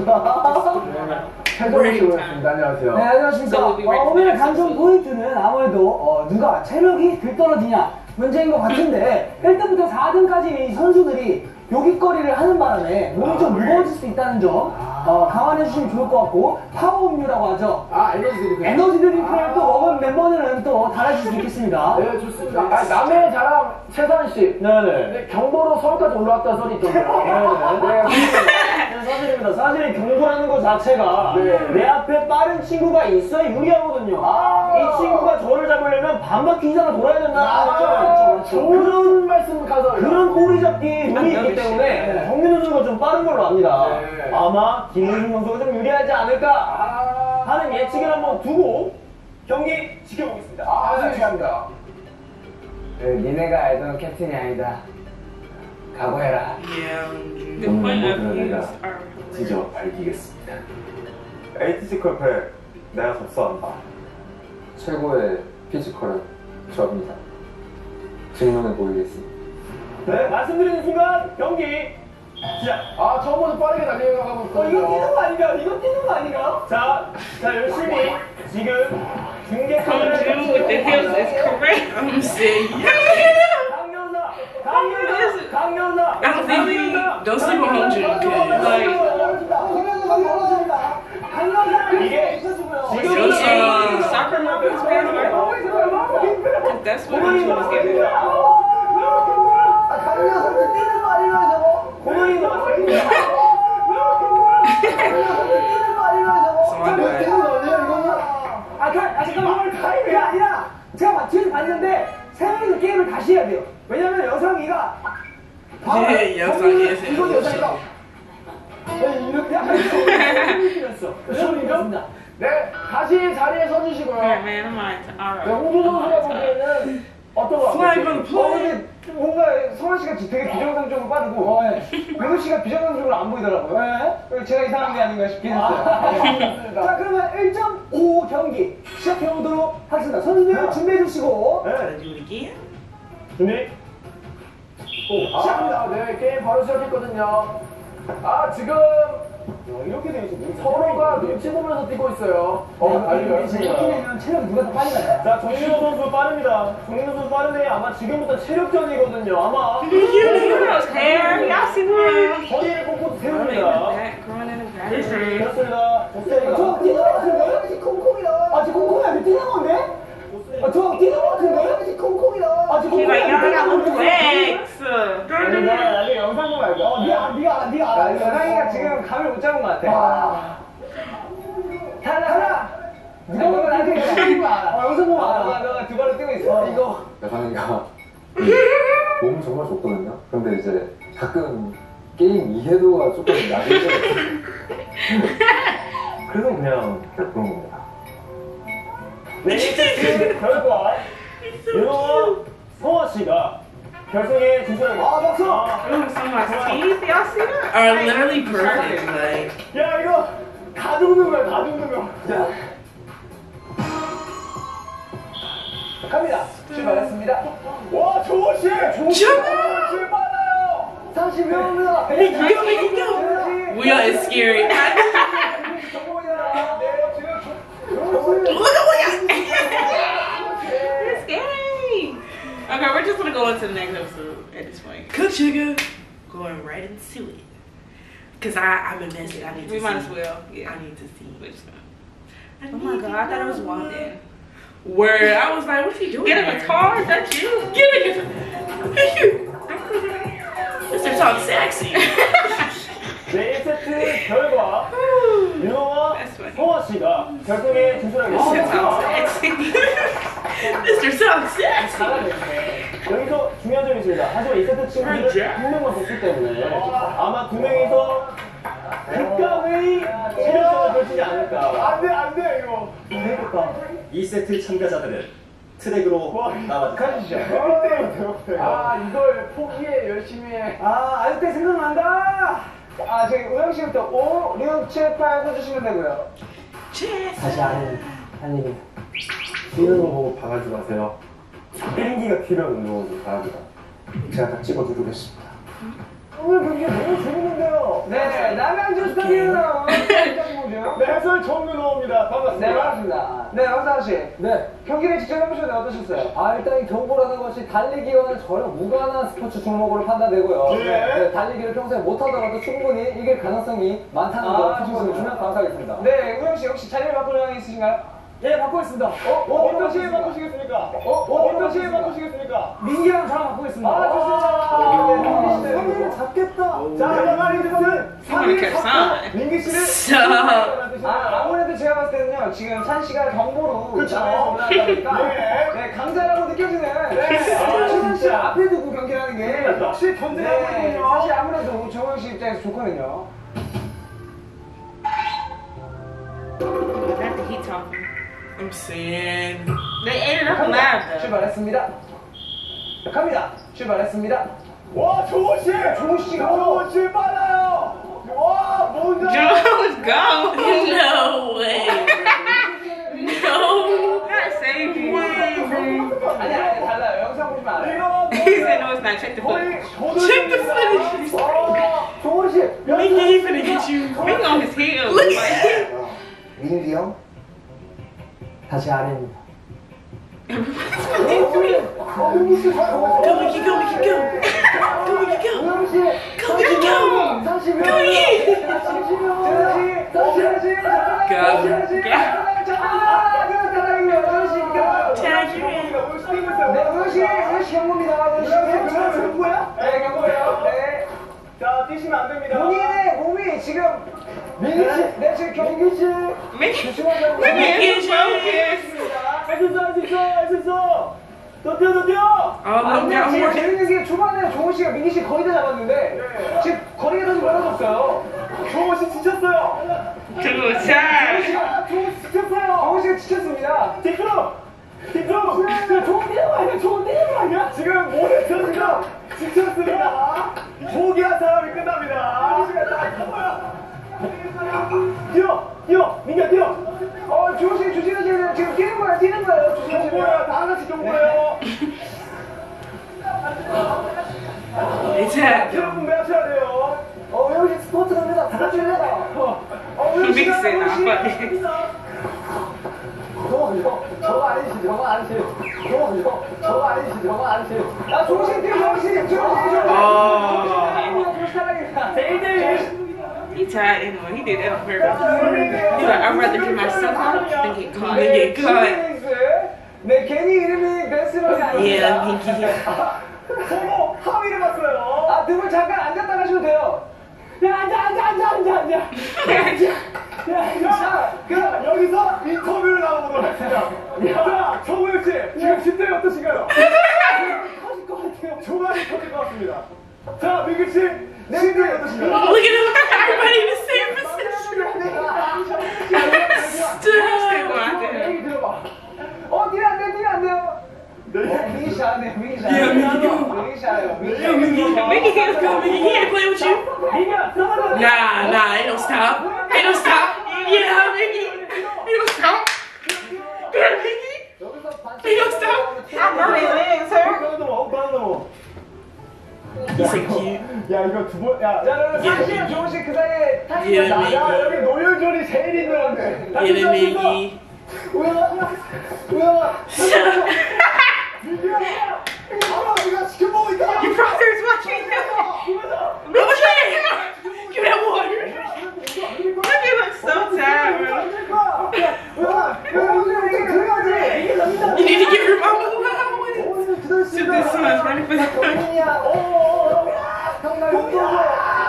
최정우 씨 오셨습니다. 안녕하세요. 네, 안녕하십니까. 어, 오늘의 감정 포인트는 아무래도 어, 누가 체력이 들떨어지냐 문제인 것 같은데 일 등부터 사 등까지 선수들이 요깃거리를 하는 바람에 몸이 좀 무거워질 수 있다는 점 어, 감안해 주시면 좋을 것 같고 파워 음료라고 하죠. 아, 에너지 드링크. 에너지 드링크를 또 먹은 멤버들은 또 달아줄 수 있겠습니다. 네, 좋습니다. 아, 남의 자랑 최산 씨. 네네. 네, 경보로 서울까지 올라왔다는 소리 있던데요. 네네. 네, 사실입니다. 사실 경보라는 것 자체가 네. 내 앞에 빠른 친구가 있어야 유리하거든요. 아. 이 친구가 저를 잡으려면 반바퀴 이상을 돌아야 된다. 아, 좋은 말씀 가서. 그런 꼬리 잡기 룰이 있기 때문에 정민우 선수가 좀 빠른 걸로 압니다. 네. 아마 김우중 선수가 좀 유리하지 않을까 아, 하는 예측을 한번 두고 경기 지켜보겠습니다. 아, 죄송합니다. 네, 니네가 알던 캡틴이 아니다. 각오해라. Yeah. The point of views are hilarious. 드디어 밝히겠습니다. 에이티지컬 팩 내가 접수한다. 최고의 피지컬은 저입니다. 증명해 보이겠습니다. 네, 말씀드리는 순간 경기 시작. 아, 처음부터 빠르게 달려가고 어, 있거든요. 이거 뛰는 거 아닌가? 이거 뛰는 거 아닌가? 자, 자 열심히 지금 중계 Come 카메라를 June with the heels is correct. I'm saying. 강연사 강연사! 강연사! Absolutely, don't sleep on Hong Joon because like 이게 your uh, soccer mom is paying for. That's what Hong Joon is giving. 강력한테 뛰는 거 아니면 저거? 고양이가 강력한테 뛰는 거 아니면 저거? Someone 뛰는 거 아니야 이거는? 아, 가, 아 잠깐만. 그게 아니라 제가 마치는 봤는데 세영이도 게임을 다시 해야 돼요. 왜냐면 여성이가 예, 여성이 있어요. 이건 여성이가 아니, 이렇게 약간 이런 느낌이었어. 여성이가? 네, 다시 자리에 서주시고요. Yeah, man, I'm like, 네, alright. 홍조 선수가 보기에는 어떤 거 Fly 같아요? from 어, 근데 뭔가 성환 씨가 되게 비정상적으로 빠르고 명훈 씨가 비정상적으로 안 보이더라고요. 제가 이상한 게 아닌가 싶긴 했어요. 자, 그러면 일 점 오 경기 시작해보도록 하겠습니다. 선수들 준비해 주시고 네, Gotta do it again. 준비. 오, 시작합니다. 네, 게임 바로 시작했거든요. 아, 지금 이렇게 되어 있어. 서로가 눈치 보면서 뛰고 있어요. 어, 달리기 열심히 해요. 이기면 체력이 누가 더 빨리 가요? 자, 정민호 선수 빠릅니다. 정민호 선수 빠른데 아마 지금부터 체력전이거든요. 아마 His hair, y'all see that? 허리를 꼿꼿 Growing in the 세웁니다. back, growing in the back. 그렇습니다. 저 좋습니다. 뛰는 거 같은데? 지금 콩콩이다. 아, 지금 콩콩이 아니고 뛰는 건데? 아, 저 뛰는 거 같은데? 지금 콩콩이다. 아, 지금 He's 콩콩이 like, y'all got 아니고 little legs. 나중에 영상 보면 알죠? 어, 네가 네가 알아, 네가 알아. 여상이가 지금 감을 못 잡은 것 같아. 탈락, 탈락. 누가 보면 나중에 영상 알아. 어, 영상 보면 알아. 너가 두 발로 뛰고 있어. 이거. 여상이가 몸 정말 좋거든요. 근데 이제 가끔 게임 이해도가 조금 낮을 때 그래서 그냥 그런 겁니다. 네, 일 세트 결과 윤호와 성화 씨가 결승에 진출하게 아, 박수! Ooh, some of my teeth, y'all see that? Are literally perfect. Like, 야, 이거 다 죽는 거야, 다 죽는 거야. 자. 갑니다. 출발했습니다. 와, 조호 씨! 조호 씨! 조호! 씨 빨라요! 삼십秒입니다. Make it go, make it go. Will is scary. 성공이다. 네, 지금 Look at Will. It's scary. Okay, we're just gonna go into the next episode at this point. Cook sugar. Going right into it. Cause I, I'm invested. I need to We see. might as well. Yeah. I need to see. We're just gonna- I Oh my need god, to I thought it know. was Wanda. Word. I was like, what's he doing? Get a there? guitar, that's you. Get a guitar. Mister Talk Sexy. 네, 일 세트 결과 윤호와 That's funny. 성화 씨가 결승에 진출하게 Mister 됐습니다. Talk Sexy. Mister Talk Sexy. 여기서 중요한 점이 있습니다. 하지만 이 세트 친구들은 한 명만 뒀기 때문에 아마 두 명이서 극강의 실력전을 펼치지 않을까. 안 돼, 안 돼, 이거. 되겠다. 이 세트 참가자들은 트랙으로 나와주세요. 가시죠. 어때요, 아, 이걸 포기해, 열심히 해. 아, 아유 때 생각난다. 아, 저기 우영 씨부터 오, 육, 칠, 팔 써주시면 되고요. 다시 아는 달리기. 뛰는 거 보고 박아지 마세요. 땡기가 필요한 운동은 바랍니다. 제가 다 찍어드리겠습니다. 오늘 경기 너무 재밌는데요. 네, 남양주 스타디움. 네, 해설 정근호입니다. 반갑습니다. 네, 반갑습니다. 네, 황상우 씨. 네. 경기를 직접 해보셨는데 어떠셨어요? 아, 일단 이 경보라는 것이 달리기와는 전혀 무관한 스포츠 종목으로 판단되고요. 네. 네, 달리기를 평소에 못하더라도 충분히 이길 가능성이 많다는 아, 걸 참고해 좋습니다. 주시면 감사하겠습니다. 네, 우영 씨 혹시 자리를 바꾸는 의향이 있으신가요? 예, 바꾸고 있습니다. 어, 어, 어떤 시에 바꾸시겠습니까? 어, 어떤 시에 바꾸시겠습니까? 민기랑 저랑 바꾸겠습니다. 아, 좋습니다. 네, 삼 위를 잡겠다. 자, 이말이 듣는 삼 위 이렇게 잡고 사. 민기 씨를 Stop. 아, 아무래도 제가 봤을 때는요, 지금 찬 씨가 정보로 그쵸. 자리에서 올라가다 보니까 네. 네, 강자라고 느껴지는 네. 최선 씨 진짜. 앞에 두고 경기하는 게 역시 견제하고 네, 있군요. 사실 아무래도 정우영 씨 입장에서 좋거든요. That's the heat talking. I'm saying. They ate it up alive though. 출발했습니다. 갑니다. 출발했습니다. 와, 조호 씨! 조호 씨가 조호 씨 빨라요! 와, 뭔가. Joe was gone. No way. No. Not save you. 아니, 아니, 달라요. 영상 보시면 알아요. 이거 He said no, it's not. Check the 거의 footage. Check the footage. 와, 조호 씨. Minky, he finna get you. Bring on his heels. Like, 민기 형, 다시 아래입니다. 어, 민기 씨. 어, Go, Mickey, go, Mickey, go. Go, Mickey, go. 우영 씨. Go, Mickey, go. 삼십 명. Go, Mickey. 삼십 명. 삼십 명. Go. 자, Tag you in. 네, 우영 씨, 우영 씨 경고입니다. 우영 씨 경고야? 네, 경고예요. 네. 자, 뛰시면 안 됩니다. 본인의 몸이 지금 민기 씨, 네, 지금 경기 씨. Mickey. 조심하자고. Mickey and Chase. 할 수 있어, 할 수 있어, 할 수 있어. 더 뛰어, 더 뛰어. Oh, look, 근데 now 지금 more. 재밌는 게 초반에 종호 씨가 민기 씨 거의 다 잡았는데 지금 거리가 다시 멀어졌어요. 종호 씨 지쳤어요. Good time. 종호 씨 지쳤어요. 종호 씨가 지쳤습니다. 뒤로, 뒤로. 좋은 데는 아니야, 좋은 데는 아니야. 지금 모든 선수가 지쳤습니다. 포기한 사람이 끝납니다. 뛰어, 뛰어, 민규야 뛰어. 어, 종호 씨 조심하셔야 돼요. 지금 뛰는 거야, 뛰는 거예요. 조심하셔야 경고예요, 돼요. 다 같이 경고예요. It's tag. 여러분 매하셔야 돼요. 어, 우영 씨 스포츠 갑니다. 다 같이 해라. 어, 우영 Big 씨가, say 우영 씨. not 저거, 저거, 저거 아니지, 저거 아니지. 저거, 저거, 저거 아니지, 저거 아니지. 아, 종호 씨, 뛰어, 종호 씨, 종호 씨, 종호 씨. 종호 씨 사랑입니다. He tied anyway. He did that on purpose. He's like, I'd rather get myself out than get caught and get cut. 네, 괜히 이름이 베스런이 아닙니다. Yeah, Mickey. 서로 합의를 봤어요. 아, 두 분 잠깐 앉았다 가셔도 돼요. 야, 앉아, 앉아, 앉아, 앉아, 앉아. 자, 그럼 여기서 인터뷰를 나눠보도록 하겠습니다. 자, 정우영 씨, 지금 심정이 어떠신가요? 터질 것 같아요. 조만이 터질 것 같습니다. 자, 민규 씨, 심정이 어떠신가요? Look at him. Everybody in the same position. Still out there. 얘기 들어봐. 어, 뛰면 안 돼, 뛰면 안 돼요. 어, 민기 씨 안 돼, 민기 씨 안 돼. Yeah, 민기 씨. 민기 씨 안 돼요. 민기 씨. Mickey can't go. Mickey can't play with you. Nah, nah, ain't no stop. Ain't no stop. Yeah, Mickey. Ain't no stop. Good, Mickey. Ain't no stop. I'm burning legs, sir. 다운 넘어, 다운 넘어. He's so cute. 야, 이거 두 번, 야, 자, 그러면 사실 종호 씨 그 사이에 예, 타이밍을 나. 야, 여기 노열전이 제일 힘들었네. Get him, Mickey. 우영아, 우영아. 민규야, 아마 우리가 지켜보고 있다. Your brother's watching you. Move it. Give me that water. Mickey looks so tired, bro. 우영아, 우영아, 이렇게 들어가지. 이게 납니다. You need to give your mom a allowance. So this one's running for the phone. 야, 오, 정말 웃겨줘.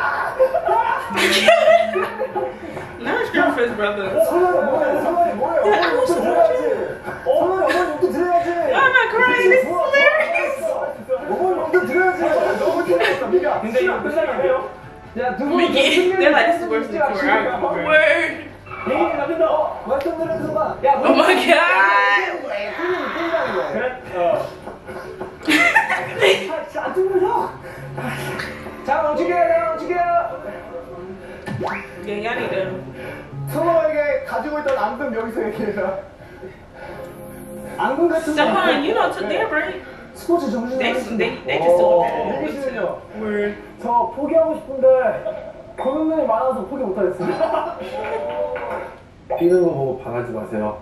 Now he's screaming for his brother. 성원이 뭐야, 성원이 뭐야. Yeah, I was 들어야지. 성원이 어머니 욕도 들어야지. I'm not crying. This is hilarious. 어머니 욕도 들어야지. 너무 재밌었다, 민규야. 근데 이거 끝나기 안 해요? 야, 두 분. Mickey, they're like, this is worse than four hours. Word. 민규 나빈다. 어, 말씀드린 순간. 야, Oh my god. 손님이 뛴다는 거야. 그래? 어. 아, 안 들려. 자, 움직여요, 움직여요. Yeah, y'all need to. 서로에게 가지고 있던 앙금 여기서 얘기해라. 앙금 같은 거. Stefan, you know, took their break. 스포츠 정신 They, 나갔습니다. they, they just doing 민규 씨는요? Word. 저 포기하고 싶은데 보는 눈이 많아서 포기 못하겠습니다. 뛰는 거 보고 반하지 마세요.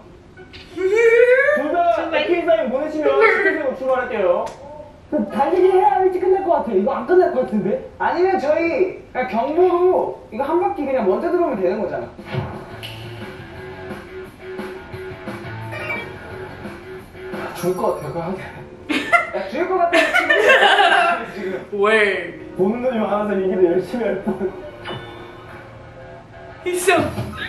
둘다 에이케이 사인 보내시면 스케줄로 출발할게요. 달리기 해야 일찍 끝날 것 같아. 이거 안 끝날 것 같은데? 아니면 저희 그냥 경보로 이거 한 바퀴 그냥 먼저 들어오면 되는 거잖아. 죽을 것 같아요, 그거 하게. 야, 죽을 것 같아. 지금. Word. 보는 눈이 많아서 얘기를 열심히 할 뿐. He's so.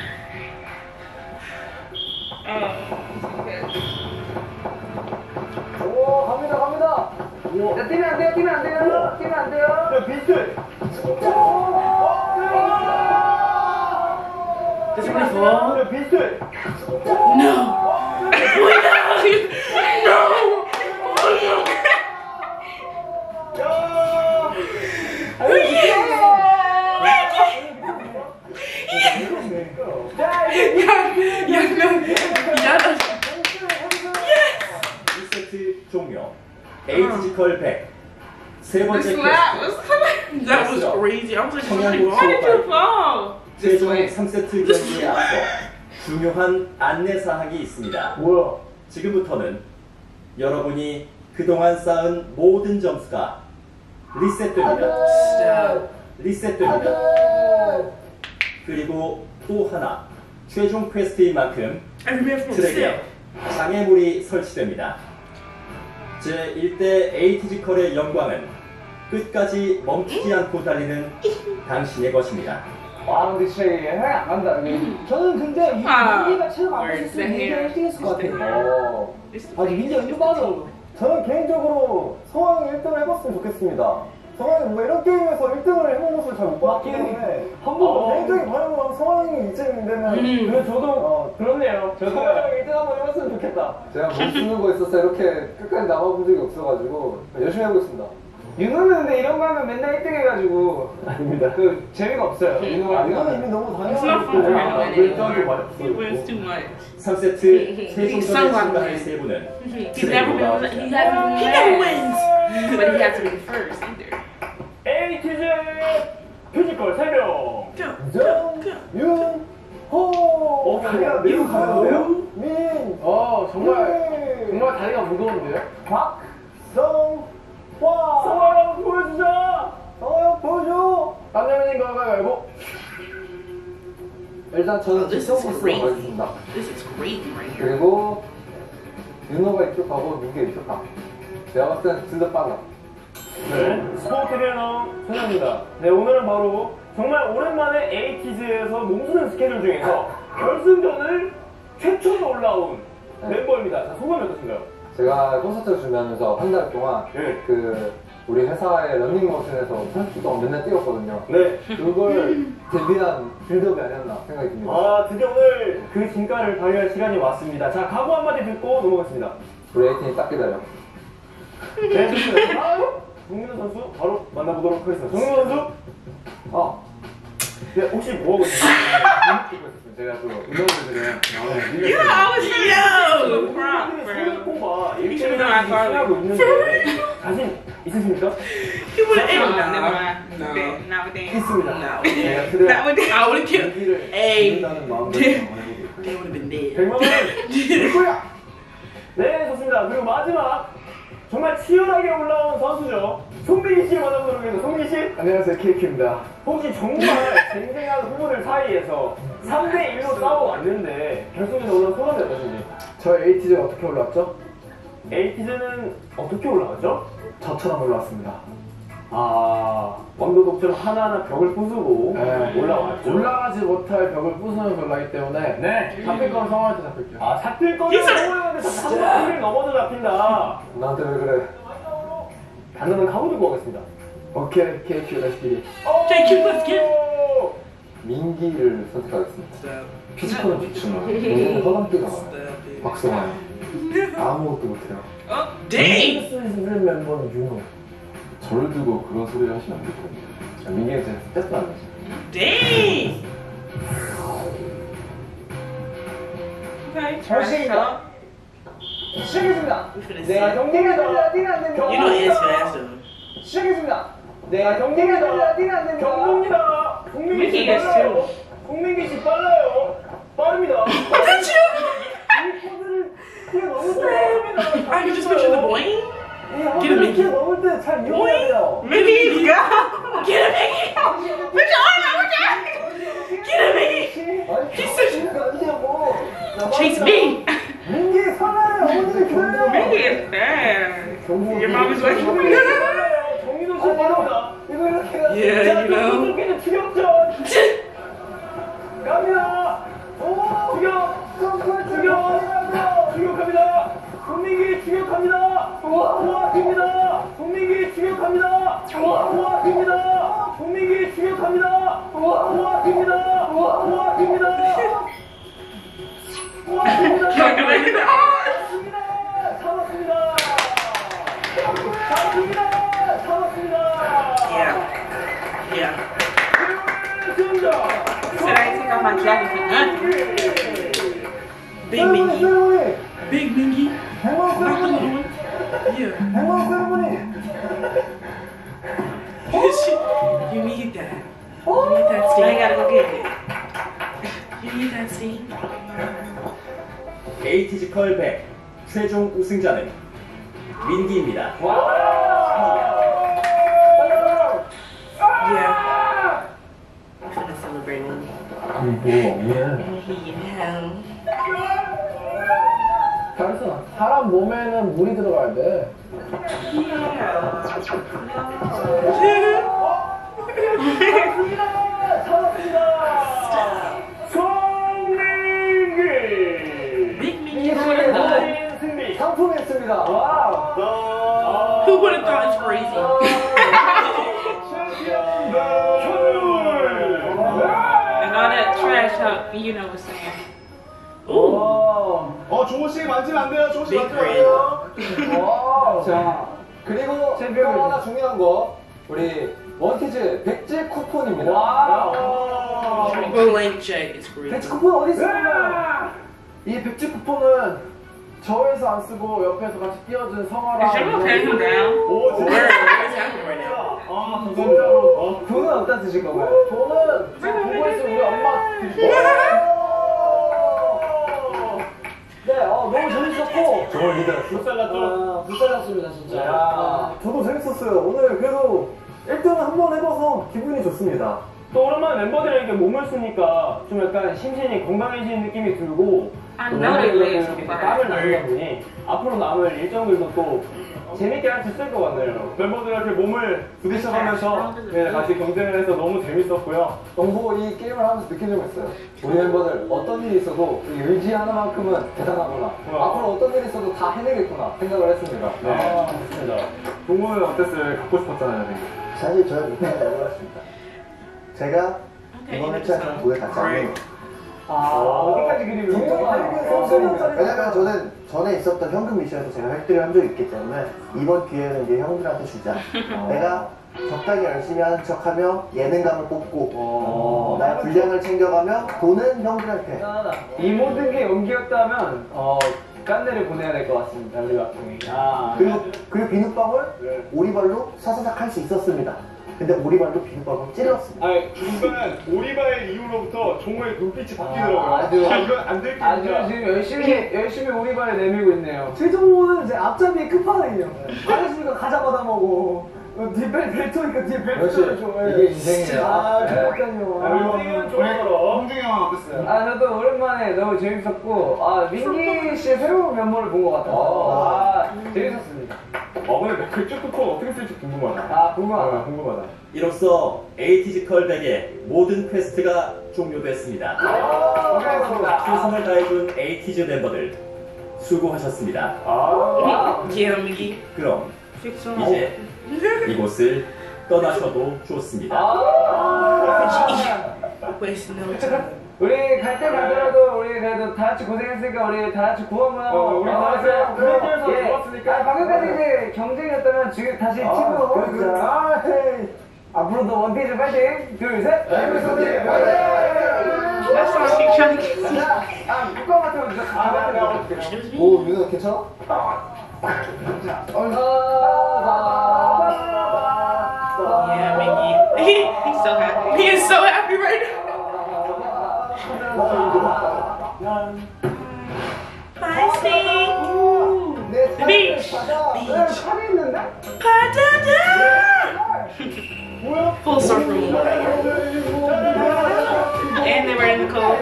오, 갑니다, 갑니다. 야, 뛰면 안 돼요, 뛰면 안 돼요. 뛰면 안 돼요. 야, 비트! Does it really fall? 야, 비트! No. No. 일 세트 종료. 에이지컬 백. 세 번째 This 퀘스트. slap was that was crazy. I was like, 청양고추 why did you fall? 최종 삼 세트 경기에 앞서 중요한 안내 사항이 있습니다. 뭐야? 지금부터는 여러분이 그동안 쌓은 모든 점수가 리셋됩니다. 리셋됩니다. 그리고 또 하나 최종 퀘스트인 만큼 트랙에 장애물이 설치됩니다. 제일 대 에이티지컬의 영광은 끝까지 멈추지 않고 달리는 당신의 것입니다. 와 근데 진짜 여행 안 간다. 저는 근데 이 아, 민기가 체력 안 빠졌으면 민기가 일 등 했을 것 같아요. 아, 민기가 은근 빠져. 저는 개인적으로 성황이 일 등을 해봤으면 좋겠습니다. 성황이 뭔가 이런 게임에서 일 등을 해본 모습을 잘 못 봤기 때문에 한 번도 개인적인 바람으로 성황이 이쯤 되면 근데 저도 어, 그렇네요. 저도 성황이 일 등 한번 해봤으면 좋겠다. 제가 못 쓰는 거 있어서 이렇게 끝까지 남아본 적이 없어가지고 열심히 해보겠습니다. 윤호는 근데 이런 거 하면 맨날 일 등 해가지고 아닙니다. 그 재미가 없어요. 윤호가 아, 이거는 이미 너무 It's not fun for 당연한 him. 일정이 He wins too much. 삼 세트 최종전에 참가할 세 분은 He's never been. He hasn't. He never wins. But he has to be the first either. 에이티즈 피지컬 세 명. 정, 윤, 호. 어, 다리가 매우 가는데요? 민, 어 정말 민, 정말 다리가 무거운데요? 박, 성, 화. 성화랑 보여주자. 성화형 보여줘. 땀내는 거 가위바위보. 일단 저는 Oh, this 직접 is 보스로 crazy. 가겠습니다. This is crazy right here. 그리고 윤호가 이쪽 가고 민기가 이쪽 가. 제가 봤을 때는 둘 다 빨라. 네, 스포츠 트레이너 소녀입니다. 네, 오늘은 바로 정말 오랜만에 에이티즈에서 몸쓰는 스케줄 중에서 결승전을 최초로 올라온 네. 멤버입니다. 자, 소감이 어떠신가요? 제가 콘서트를 준비하면서 한 달 동안 네. 그 우리 회사의 러닝머신에서 삼십 분 동안 맨날 뛰었거든요. 네. 그걸 대비한 빌드업이 아니었나 생각이 듭니다. 아, 드디어 오늘 그 진가를 발휘할 시간이 왔습니다. 자, 각오 한마디 듣고 넘어가겠습니다. 우리 에이틴이 딱 기다려. 네, 좋습니다. 다음 정민호 선수 바로 만나보도록 하겠습니다. 정민호 선수, 어. 네, 혹시 뭐 하고 있나요? 제가 또 운동들이랑 You always yo. Prop, 손을 bro. 꼽아 You should have known I 일주일을 called 하고 it. 있는데 자신 있으십니까? He would have. No, never mind. No, not with them. 있습니다. No. 제가 Not 그래 with them. I would have killed. 경기를 Hey. 이긴다는 마음으로 They 한번 해보겠습니다. would have been dead. 백만 원 누구야? 네, 좋습니다. 그리고 마지막 정말 치열하게 올라온 선수죠. 송민기 씨를 만나보도록 하겠습니다. 송민기 씨, 안녕하세요, 케이큐입니다. 혹시 정말 쟁쟁한 후보들 사이에서 삼 대 일로 싸워왔는데 결승전에 올라온 소감이 어떠신지? 저 에이티즈가 어떻게 올라왔죠? 에이티즈는 어떻게 올라왔죠? 저처럼 올라왔습니다. 아, 왕도 독점 하나하나 벽을 부수고 네. 올라왔죠. 올라가지 못할 벽을 부수면서 올라가기 때문에 네. 잡힐 건 성화한테 잡힐게요. 아, 잡힐 거는 성호형한테 자꾸 한 바퀴를 넘어서 잡힌다. 나한테 왜 그래? 단어는 가고 들고 오겠습니다. 오케이, 케이큐 레시피. Take you, let's get. 민기를 선택하겠습니다. 피지컬은 좋지만 민기는 허당기가 많아요. 박성환 아무것도 못해요. Oh, dang. 쓰는 멤버는 윤호. 저를 두고 그런 소리를 하시면 안 될 겁니다. 민기는 제가 스텝도 안 했어요. Dang. Okay. 결승이다. 시작했습니다. finna 내가 see. 경기를 돌려 뛰면 안 됩니다. You know it's faster. 시작했습니다. 내가 경기를 돌려 뛰면 안 됩니다. 경고입니다. 국민기 씨 민기 is 빨라요. too. 국민기 씨 빨라요. 빠릅니다. Did you? 이 코드를 뛰어넘을 때 빠릅니다. I can just picture the boing. 이 Get him, Mickey. 넘을 때 잘 이용해야 돼요. Mickey, go. Get him, Mickey. Put your arm out there. Get him, Mickey. 아니, He's such- 안 되고. Chase me. 민기 살아요. 어머니 기다려. Mickey is bad. Your mom is like, 빨라요. 정민호 씨 빠릅니다. 이거 이렇게 해야 돼. yeah, 자, you know. 쫓기는 추격전. 갑니다. 오, 추격. 추격. 추격합니다. 송민기 추격합니다. 호합입니다. 송민기 추격합니다. 호합입니다. 송민기 추격합니다. 호합입니다. 호합입니다. 호합입니다. Calculated. 잡았습니다. 잡았습니다. 잡았습니다. Yeah. Yeah. 승자. Said I ain't take off my jacket for nothing. Big Mingy. 세레모니. Big Mingy. 행복 Not the 세레모니. little one. Yeah. 행복 세레모니. You need that. You need that steam. I gotta go get it. You need that steam. 에이티지컬 백 최종 우승자는 민기입니다. Yeah. I'm gonna celebrate him. Yeah. 잘했어. 사람 몸에는 물이 들어가야 돼. 승리 상품했습니다. 와우. Who would have thought it's crazy? And all that trash talk, you know what's saying. 어, 종호 씨 만지면 안 돼요. 종호 씨 만지면 안 돼요. 자, 그리고 또 하나 중요한 거, 우리 원티즈 백지 쿠폰입니다. 와우. Blank check is crazy. 백지 쿠폰 어디 있습니까? 이 백지 쿠폰은 저에서 안 쓰고 옆에서 같이 띄워준 성화랑. Is you okay him down? 오, 진짜. Where is happening right now? 아, 감사합니다. 돈은 어디다 쓰실 건가요? 돈은 지금 보고 있으면 우리 엄마 드리고. 네, 어, 너무 재밌었고. 정말 믿어요. 불살랐죠? 아, 불살랐습니다, 진짜. 야, 저도 재밌었어요. 오늘 그래도 일 등을 한번 해봐서 기분이 좋습니다. 또 오랜만에 멤버들에게 몸을 쓰니까 좀 약간 심신이 건강해지는 느낌이 들고 I 또 know they 멤버들에게 live 이렇게 so 땀을 far. 나누다 보니 앞으로 남을 일정들도 또 재밌게 할 수 있을 것 같네요. 멤버들한테 몸을 부딪혀가면서 네, 같이 경쟁을 해서 너무 재밌었고요. 너무 이 게임을 하면서 느낀 점이 있어요. 우리 멤버들 어떤 일이 있어도 이 의지 하나만큼은 대단하구나. 와. 앞으로 어떤 일이 있어도 다 해내겠구나 생각을 했습니다. 네, 아, 좋습니다. 동호는 어땠어요? 갖고 싶었잖아요, 되게. 사실 저는 못하는 줄 몰랐습니다. 제가 Okay, 이번 you 회차 just 도에 같이 안 해요. 아, 어디까지 그림을 왜냐면 저는 전에 있었던 현금 미션에서 제가 획득을 한 적이 있기 때문에 이번 기회는 이제 형들한테 주자. 내가 적당히 열심히 하는 척하며 예능감을 뽑고 어, 나의 분량을 챙겨가며 돈은 형들한테. 이 모든 게 연기였다면 어, 깐내를 보내야 될 것 같습니다. 우리가. 아, 그리고 그 비눗방울 오리발로 사사삭 할 수 있었습니다. 근데 오리발로 비눗방울 찔렀습니다. 아니, 중간 오리발 이후로부터 종호의 눈빛이 바뀌더라고요. 아, 아주- 아, 이건 안 될 아주 게임이야. 지금 열심히 열심히 오리발을 내밀고 있네요. 최종호는 이제 앞잡이의 끝판왕이에요. 아저씨가 가자 받아 먹고 뒷벨 벨트니까 뒤에 벨트를 좋아해. 이게 인생이에요. 아, 그러니까요. 아, 우리는 좀처럼 홍중이 형은 어땠어요? 아, 저도 오랜만에 너무 재밌었고, 아, 민기 씨의 새로운 면모를 본 것 같아서, 아, 재밌었습니다. 아, 근데 백지 쿠폰 어떻게 쓸지 궁금하다. 아, 궁금하다. 아, 궁금하다. 이로써 에이티즈 컬백의 모든 퀘스트가 종료됐습니다. 고생하셨습니다. 최선을 다해준 에이티즈 멤버들 수고하셨습니다. 아, Yeah, Mickey. 그럼 Fix him. 이제 이곳을 떠나셔도 좋습니다. Wasting no time. 우리 갈 때 가더라도 우리 그래도 다 같이 고생했으니까 우리 다 같이 구원을 하고 어, 우리 다 같이 그룹에서 예. 좋았으니까. 아, 방금까지 그 경쟁이었다면 지금 다시 팀으로 그렇죠. 아, 헤이. 앞으로도 원피스 파이팅 둘셋 멤버들 파이팅. That's what she's trying to get. 자, 아, 국가 같으면 진짜 가만히 내가 오, 민호 괜찮아? Yeah, Mickey. He, he's so happy. He is so happy right now. Hi, Steve. 네, Beach. 산에 있는데? Pa-da-da! Full circle. And they were in the cold.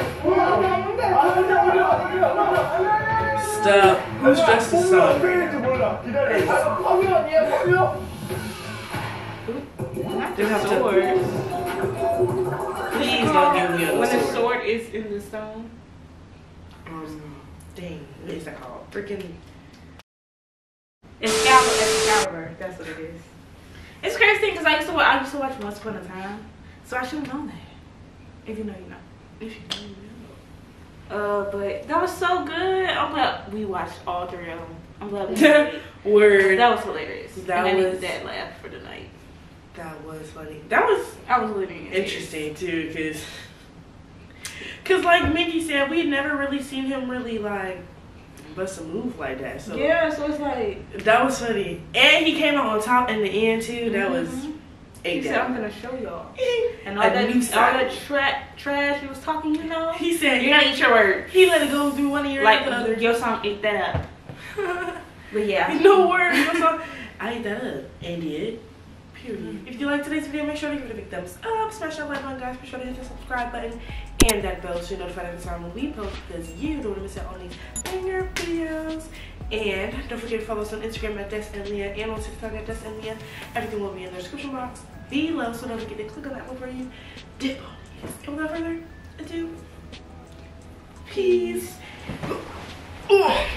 Stop. Who's dressed as son? 몰라. 기다려. Just have to. Sword. Please don't give me a When the sword. sword is in the stone. Um, dang, what is that called? Freaking. Excalibur. Excalibur. That's what it is. It's crazy because I used to wa- I used to watch Once Upon a Time, so I should have known that. If you know, you know. If you know, you know. Uh, but that was so good. I'm glad we watched all three of them. I'm glad we did. Word. That was hilarious. That and I was- needed that laugh for the night. That was funny. That was I was living interesting too, cause, cause like Mickey said, we had never really seen him really like bust a move like that. So Yeah, so it's like that was funny, and he came out on top in the end too. That was Mhm. he eight said, "I'm down. gonna show y'all." And all A that, new all side. that tra- trash he was talking, you know. He said You're gonna eat your words. he let it go through one ear Like and the other. your song, eat that up. But yeah. No words. That's all. I ate that up and did. Period. If you like today's video, make sure to give it a big thumbs up. Smash that like button, guys. Be sure to hit the subscribe button and that bell so you're notified every time when we post, because you don't want to miss out on these banger videos. And don't forget to follow us on Instagram at Des and Leah and on TikTok at Des and Leah. Everything will be in the description box below, so don't forget to click on that one for you. Dip on it. And without further ado, peace.